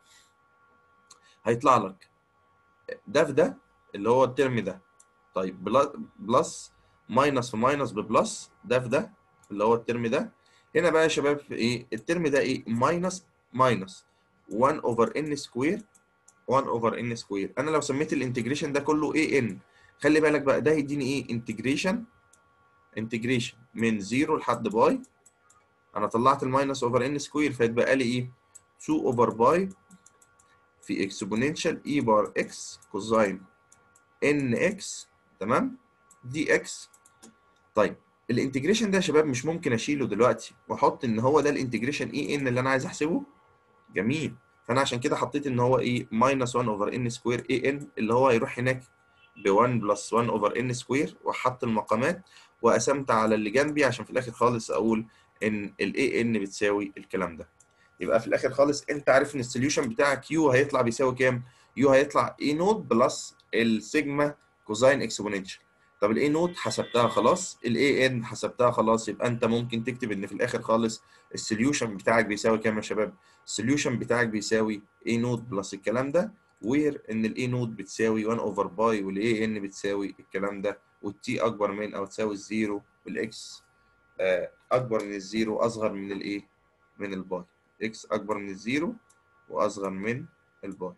هيطلع لك ده في ده اللي هو الترم ده. طيب بلس ماينس في ماينس ببلس، ده في ده اللي هو الترم ده. هنا بقى يا شباب في ايه؟ الترم ده ايه؟ ماينس ماينس واحد اوفر ان سكوير، واحد اوفر ان سكوير. انا لو سميت الانتجريشن ده كله اي ان، خلي بالك بقى ده هيديني ايه؟ انتجريشن انتجريشن من صفر لحد باي. انا طلعت الماينس اوفر ان سكوير فيتبقى لي ايه؟ اتنين اوفر باي في اكسبوننشال اي بار اكس كوزاين ان اكس، تمام، دي اكس. طيب الانتجريشن ده يا شباب مش ممكن اشيله دلوقتي واحط ان هو ده الانتجريشن اي ان اللي انا عايز احسبه. جميل. فانا عشان كده حطيت ان هو ايه؟ ماينس واحد اوفر ان سكوير اي ان، اللي هو هيروح هناك ب واحد بلس واحد اوفر ان سكوير، وحط المقامات وقسمت على اللي جنبي عشان في الاخر خالص اقول ان الاي ان بتساوي الكلام ده. يبقى في الاخر خالص انت عارف ان السوليوشن بتاعك يو هيطلع بيساوي كام؟ يو هيطلع اي نوت بلس السيجما كوزاين اكسبوننشال. طب الاي نوت حسبتها خلاص، الاي ان حسبتها خلاص، يبقى انت ممكن تكتب ان في الاخر خالص السوليوشن بتاعك بيساوي كام يا شباب؟ السوليوشن بتاعك بيساوي اي نوت بلس الكلام ده، وير ان الاي نوت بتساوي واحد اوفر باي، والاي ان بتساوي الكلام ده، والتي اكبر من او تساوي الزيرو، والاكس اكبر من الزيرو اصغر من الايه؟ من الباي. اكس اكبر من الزيرو واصغر من الباي.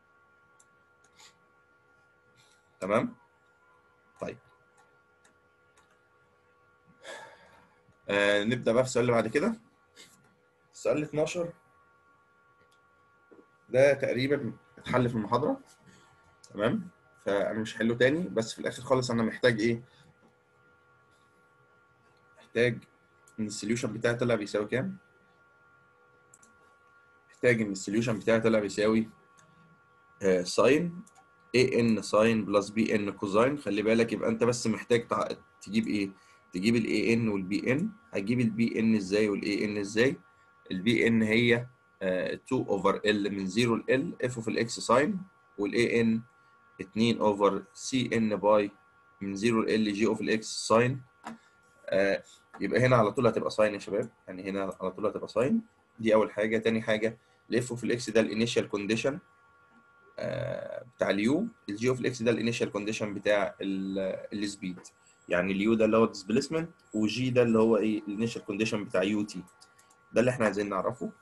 تمام. طيب آه نبدا بقى في السؤال اللي بعد كده. السؤال ال اتناشر ده تقريبا اتحل في المحاضره، تمام، فانا مش هحله تاني، بس في الاخر خالص انا محتاج ايه؟ محتاج ان السوليوشن بتاعي طلع بيساوي كام؟ محتاج ان السوليوشن بتاعي طلع بيساوي آه ساين اي ان ساين بلس بي ان كوزاين. خلي بالك يبقى انت بس محتاج تع... تجيب ايه؟ تجيب الاي ان والبي ان. هتجيب البي ان ازاي والاي ان ازاي؟ البي ان هي آه اتنين اوفر ال من صفر ل ال اف اوف الاكس ساين، والاي ان اتنين اوفر سي ان باي من صفر ل ال جي اوف الاكس ساين. آه يبقى هنا على طول هتبقى ساين يا شباب، يعني هنا على طول هتبقى ساين. دي اول حاجه. تاني حاجه الاف اوف الاكس ده الانيشال كونديشن بتاع اليو، الجي اوف الاكس ده الانيشال كونديشن بتاع السبيد. يعني اليو ده اللي هو الديسبيسمنت، وجي ده اللي هو ايه؟ الانيشال كونديشن بتاع يو تي. ده اللي احنا عايزين نعرفه.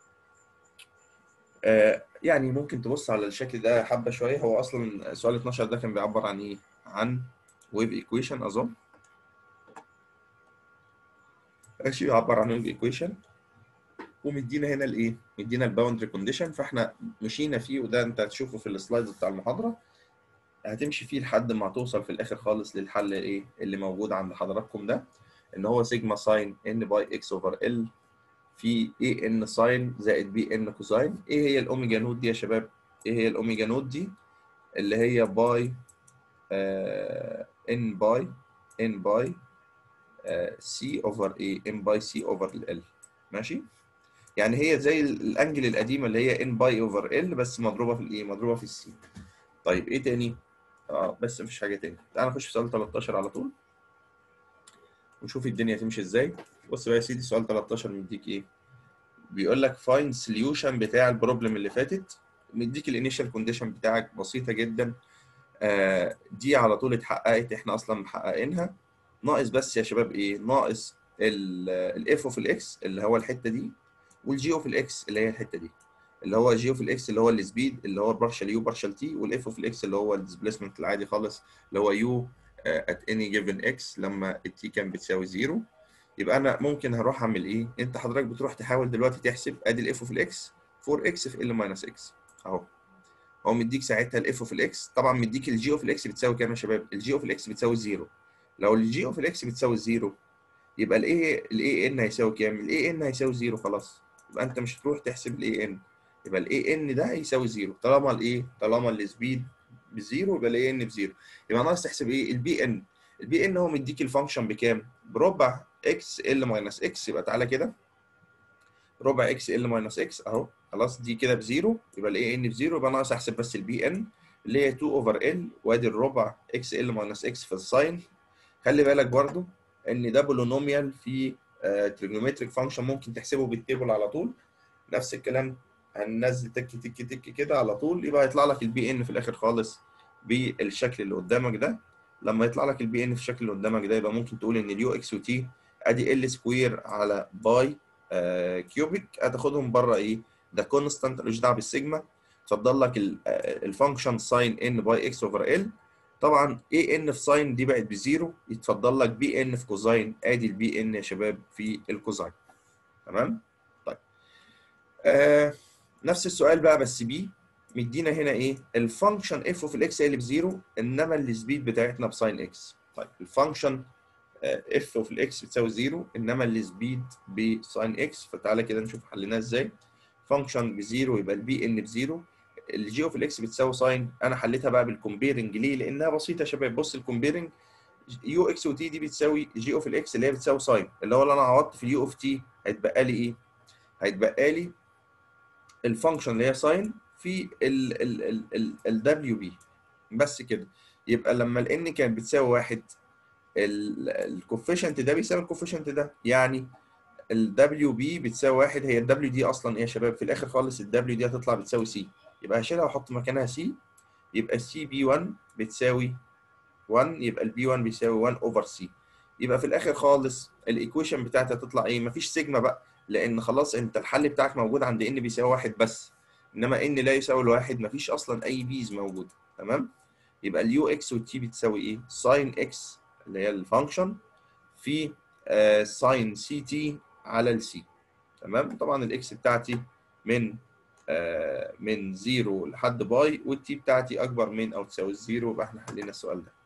آه يعني ممكن تبص على الشكل ده حبه شويه. هو اصلا سؤال اتناشر ده كان بيعبر عن ايه؟ عن ويف ايكويشن اظن. ماشي، بيعبر عن ويف ايكويشن. ومدينا هنا الايه؟ مدينا الباوندري كونديشن، فاحنا مشينا فيه، وده انت هتشوفه في السلايدز بتاع المحاضره، هتمشي فيه لحد ما هتوصل في الاخر خالص للحل ايه اللي موجود عند حضراتكم ده، ان هو سيجما ساين ان باي اكس اوفر ال في اي ان ساين زائد بي ان كوساين. ايه هي الاوميجا نوت دي يا شباب؟ ايه هي الاوميجا نوت دي؟ اللي هي باي آه ان باي ان باي سي اوفر ايه، ان باي سي اوفر ال. ماشي؟ يعني هي زي الانجل القديمه اللي هي ان باي اوفر ال، بس مضروبه في الايه؟ مضروبه في السي. طيب ايه تاني؟ اه بس مفيش حاجه تاني. تعال نخش في سؤال تلتاشر على طول ونشوف الدنيا تمشي ازاي. بص بقى يا سيدي، سؤال تلتاشر مديك ايه؟ بيقول لك فايند سوليوشن بتاع البروبلم اللي فاتت، مديك الانيشال كونديشن بتاعك بسيطه جدا. آه دي على طول اتحققت، احنا اصلا محققينها. ناقص بس يا شباب ايه؟ ناقص الاف اوف الاكس اللي هو الحته دي، والجي اوف الاكس اللي هي الحته دي، اللي هو جي اوف الاكس اللي هو السبيد اللي هو بارشال يو بارشال تي، والاف اوف الاكس اللي هو الديسبيسمنت العادي خالص اللي هو يو ات اني جيفن اكس لما التي كان بتساوي زيرو. يبقى انا ممكن هروح اعمل ايه؟ انت حضرتك بتروح تحاول دلوقتي تحسب ادي الاف اوف الاكس فور اكس في ال ماينس اكس اهو. هو مديك ساعتها الاف اوف الاكس، طبعا مديك الجي اوف الاكس بتساوي كام يا شباب؟ الجي اوف الاكس بتساوي زيرو. لو الجي اوف الاكس بتساوي زيرو يبقى الاي الاي ان هيساوي كام؟ الاي ان هيساوي زيرو خلاص. يبقى انت مش هتروح تحسب الاي ان، يبقى الاي ان ده هيساوي زيرو طالما الايه؟ طالما السبيد بزيرو يبقى الاي ان بزيرو. يبقى ناقص تحسب ايه؟ البي ان. البي ان هو مديك الفانكشن بكام؟ بربع اكس ال ماينس اكس. يبقى تعالى كده، ربع اكس ال ماينس اكس اهو، خلاص دي كده بزيرو، يبقى الاي ان بزيرو، يبقى ناقص احسب بس البي ان اللي هي اتنين اوفر ال، وادي الربع اكس ال ماينس اكس في الساين. خلي بالك برضو ان ده بولينوميال في تريجونومتريك فانكشن، ممكن تحسبه بالتيبل على طول. نفس الكلام هننزل تك تك تك كده على طول، يبقى هيطلع لك البي ان في الاخر خالص بالشكل اللي قدامك ده. لما يطلع لك البي ان في الشكل اللي قدامك ده يبقى ممكن تقول ان اليو اكس وتي ادي ال سكوير على باي آه كيوبيك، هتاخدهم بره ايه؟ ده كونستانت ملوش دعوه بالسيجما. اتفضل لك الفانكشن ساين ان باي اكس اوفر ال. طبعا اي ان في ساين دي بقت بزيرو، يتفضل لك بي ان في كوزاين، ادي البي ان يا شباب في الكوزاين. تمام؟ طيب آه نفس السؤال بقى بس بي، مدينا هنا ايه؟ الفانكشن اف اوف الاكس هي اللي بزيرو، انما السبيد بتاعتنا بساين اكس. طيب الفانكشن اف اوف الاكس بتساوي زيرو، انما السبيد بساين اكس. فتعالى كده نشوف حليناها ازاي. فانكشن بزيرو يبقى البي ان بزيرو، الجي اوف الاكس بتساوي ساين. انا حليتها بقى بالكومبيرنج، ليه؟ لانها بسيطه يا شباب. بص الكومبيرنج، يو اكس وتي دي بتساوي جي اوف الاكس اللي هي بتساوي ساين، اللي هو اللي انا عوضت في اليو اوف تي هيتبقى لي ايه؟ هيتبقى لي الفانكشن اللي هي ساين في ال ال ال ال الدبليو بي، بس كده. يبقى لما ال n كانت بتساوي واحد، الكوفيشنت ده بيساوي الكوفيشنت ده، يعني ال دبليو بي بتساوي واحد. هي ال W دي اصلا ايه يا شباب؟ في الاخر خالص ال W دي هتطلع بتساوي C، يبقى هشيلها واحط مكانها C، يبقى سي بي واحد بتساوي واحد، يبقى البي واحد بيساوي واحد اوفر سي. يبقى في الاخر خالص الايكويشن بتاعتها هتطلع ايه؟ مفيش سيجما بقى، لان خلاص انت الحل بتاعك موجود عند ان بيساوي واحد بس، انما ان لا يساوي الواحد مفيش اصلا اي بيز موجوده. تمام؟ يبقى اليو اكس والتي بتساوي ايه؟ ساين اكس اللي هي الفانكشن في آه ساين سي تي على السي. تمام؟ طبعا الاكس بتاعتي من آه من زيرو لحد باي، والتي بتاعتي اكبر من او تساوي الزيرو، يبقى احنا حلينا السؤال ده.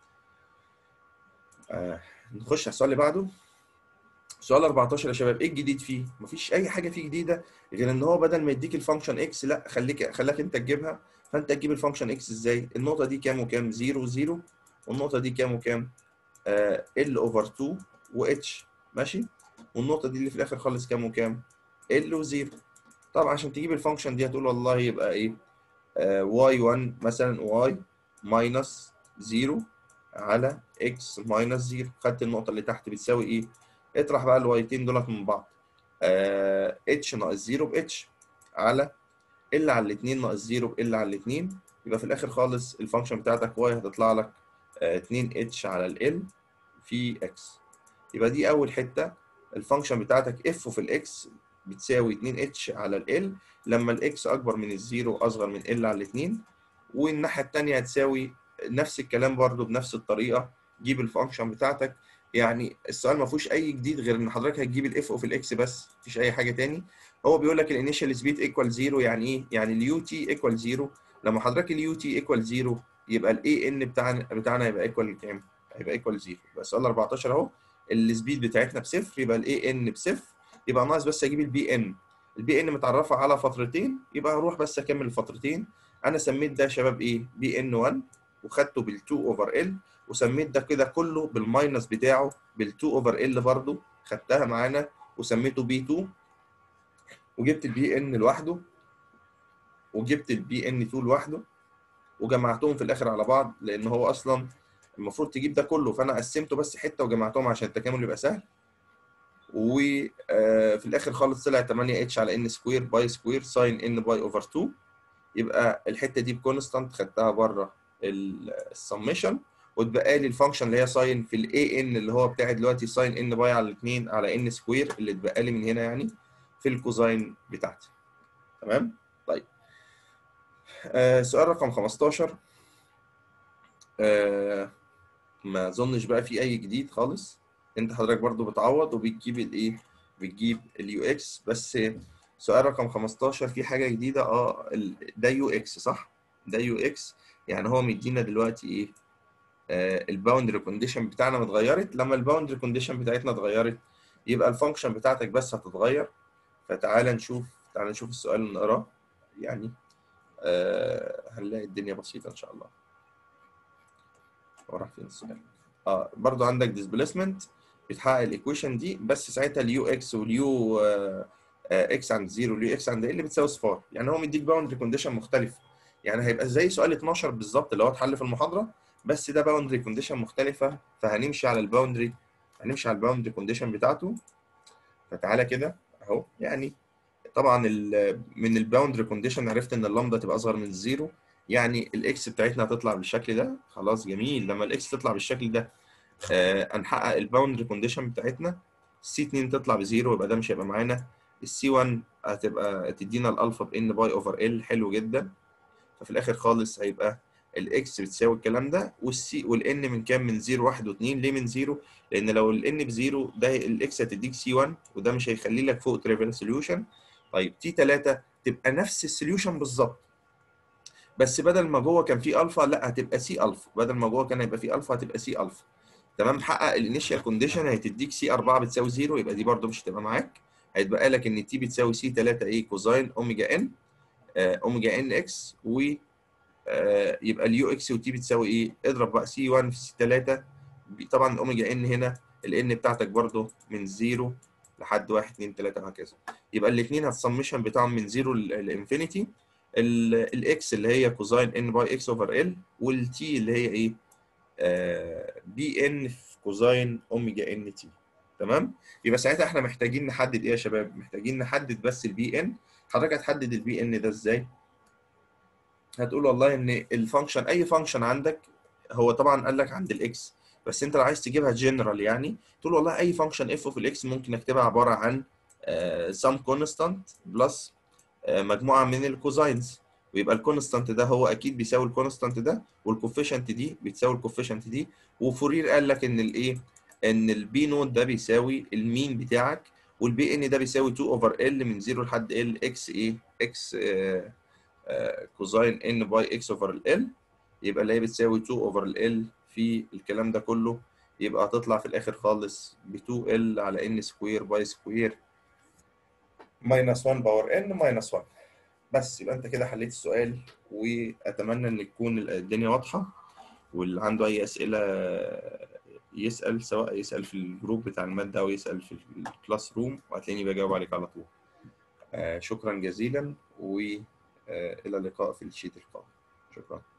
آه نخش على السؤال اللي بعده. سؤال اربعتاشر يا شباب، ايه الجديد فيه؟ مفيش اي حاجه فيه جديده غير ان هو بدل ما يديك الفانكشن اكس، لا خليك خلاك انت تجيبها. فانت تجيب الفانكشن اكس ازاي؟ النقطه دي كام وكام؟ زيرو زيرو، والنقطه دي كام وكام؟ آه ال اوفر اتنين و اتش، ماشي؟ والنقطه دي اللي في الاخر خالص كام وكام؟ ال وزيرو. طبعا عشان تجيب الفانكشن دي هتقول والله يبقى ايه؟ واي واحد مثلا واي ماينس زيرو على اكس ماينس زيرو. خدت النقطه اللي تحت بتساوي ايه؟ اطرح بقى الوايتين دولت من بعض، اتش ناقص زيرو باتش على ال على الاثنين ناقص زيرو بال على الاثنين. يبقى في الاخر خالص الفانكشن بتاعتك واي هتطلع لك آه اتنين اتش على ال في اكس. يبقى دي اول حته. الفانكشن بتاعتك اف في الاكس بتساوي اتنين اتش على ال لما الاكس اكبر من الزيرو اصغر من ال على الاثنين. والناحيه الثانيه هتساوي نفس الكلام برضو بنفس الطريقه. جيب الفانكشن بتاعتك يعني السؤال ما فيهوش اي جديد غير ان حضرتك هتجيب الاف اوف الاكس بس، مفيش اي حاجه تاني. هو بيقول لك الانيشال سبيد ايكوال زيرو، يعني ايه؟ يعني اليو تي ايكوال زيرو. لما حضرتك اليو تي ايكوال زيرو يبقى الاي ان بتاعنا بتاعنا يبقى ايكوال كام؟ هيبقى ايكوال زيرو. يبقى السؤال أربعتاشر اهو، السبيد بتاعتنا بصفر، يبقى الاي ان بصفر، يبقى ناقص بس اجيب البي ان. البي ان متعرفه على فترتين، يبقى هروح بس اكمل الفترتين. انا سميت ده يا شباب ايه؟ بي ان واحد، وخدته بال اتنين اوفر ال، وسميت ده كده كله بالماينس بتاعه بال اتنين اوفر ال برضه، خدتها معانا وسميته بي اتنين، وجبت البي ان لوحده، وجبت البي ان اتنين لوحده، وجمعتهم في الاخر على بعض، لان هو اصلا المفروض تجيب ده كله، فانا قسمته بس حته وجمعتهم عشان التكامل يبقى سهل. وفي الاخر خالص طلع تمانية اتش على ان سكوير باي سكوير ساين ان باي اوفر اتنين. يبقى الحته دي بكونستانت، خدتها بره السمشن، واتبقى لي الفانكشن اللي هي ساين في الاي ان اللي هو بتاعي دلوقتي ساين ان باي على اتنين على ان سكوير اللي اتبقى لي من هنا يعني في الكوزاين بتاعتي. تمام؟ طيب آه سؤال رقم خمستاشر. آه ما اظنش بقى في اي جديد خالص. انت حضرتك برضو بتعوض وبتجيب الايه؟ بتجيب اليو اكس بس. سؤال رقم خمستاشر في حاجه جديده. اه ال- ده يو اكس صح؟ ده يو اكس، يعني هو مدينا دلوقتي ايه؟ آه الباوندري كونديشن بتاعنا اتغيرت. لما الباوندري كونديشن بتاعتنا اتغيرت يبقى الفانكشن بتاعتك بس هتتغير. فتعالى نشوف، تعالى نشوف السؤال نقراه يعني. آه هنلاقي الدنيا بسيطه ان شاء الله. هو راح فين السؤال؟ اه برضو عندك ديسبيسمنت بتحقق الايكويشن دي، بس ساعتها اليو اكس واليو آه آه اكس عند زيرو واليو اكس عند ال بتساوي صفار. يعني هو مديك باوندري كونديشن مختلف، يعني هيبقى زي سؤال اتناشر بالظبط اللي هو اتحل في المحاضره، بس ده باوندري كونديشن مختلفه، فهنمشي على الباوندري، هنمشي على الباوندري كونديشن بتاعته. فتعالى كده اهو، يعني طبعا ال- من الباوندري كونديشن عرفت ان اللامدا تبقى اصغر من الزيرو، يعني الاكس بتاعتنا هتطلع بالشكل ده. خلاص جميل، لما الاكس تطلع بالشكل ده آه هنحقق الباوندري كونديشن بتاعتنا. السي اتنين تطلع بزيرو، يبقى ده مش هيبقى معانا. السي واحد هتبقى تدينا الالفا بان باي اوفر ال، حلو جدا. ففي الاخر خالص هيبقى الاكس بتساوي الكلام ده، والسي والان من كام؟ من زيرو واحد و2. ليه من زيرو؟ لان لو الان بزيرو ده الاكس هتديك سي واحد، وده مش هيخلي لك فوق تريفل سوليوشن. طيب تي تلاتة تبقى نفس السوليوشن بالظبط، بس بدل ما جوه كان في الفا لا هتبقى سي الفا، بدل ما جوه كان هيبقى في الفا هتبقى سي الفا. تمام؟ حقق الانيشال كونديشن، هتديك سي اربعة بتساوي زيرو، يبقى دي برده مش هتبقى معاك. هيتبقى لك ان تي بتساوي سي تلاتة ايه كوزاين اوميجا ان آه اوميجا ان اكس، و آه يبقى اليو اكس وتي بتساوي ايه؟ اضرب بقى سي واحد في سي تلاتة. طبعا الاوميجا ان هنا الان بتاعتك برده من زيرو لحد واحد اتنين تلاتة وهكذا. يبقى الاثنين هتسمشن بتاعهم من زيرو لانفينيتي. الاكس اللي هي كوزاين ان باي اكس اوفر ال، والتي اللي هي ايه؟ آه بي ان في كوزاين اوميجا ان تي. تمام؟ يبقى ساعتها احنا محتاجين نحدد ايه يا شباب؟ محتاجين نحدد بس البي ان. حضرتك هتحدد البي ان ده ازاي؟ هتقول والله ان الفانكشن، اي فانكشن عندك، هو طبعا قال لك عند الاكس، بس انت لو عايز تجيبها جنرال يعني تقول والله اي فانكشن اف اوف الاكس ممكن اكتبها عباره عن سم كونستانت بلس مجموعه من الكوزاينز، ويبقى الكونستانت ده هو اكيد بيساوي الكونستانت ده، والكوفيشنت دي بتساوي الكوفيشنت دي. وفورير قال لك ان الايه؟ ان البي نوت ده بيساوي المين بتاعك، والبي ان ده بيساوي اتنين اوفر ال من زيرو لحد ال اكس ايه؟ اكس آه كوزاين ان باي اكس اوفر ال، يبقى اللي هي بتساوي اتنين اوفر ال في الكلام ده كله، يبقى هتطلع في الاخر خالص ب اتنين ال على ان سكوير باي سكوير ماينس واحد باور ان ماينس واحد. بس يبقى انت كده حليت السؤال، واتمنى ان تكون الدنيا واضحه. واللي عنده اي اسئله يسال، سواء يسال في الجروب بتاع الماده او يسال في الكلاس روم، وهتلاقيني بجاوب عليك على طول. آه شكرا جزيلا، والى اللقاء في الشيت القادم. شكرا.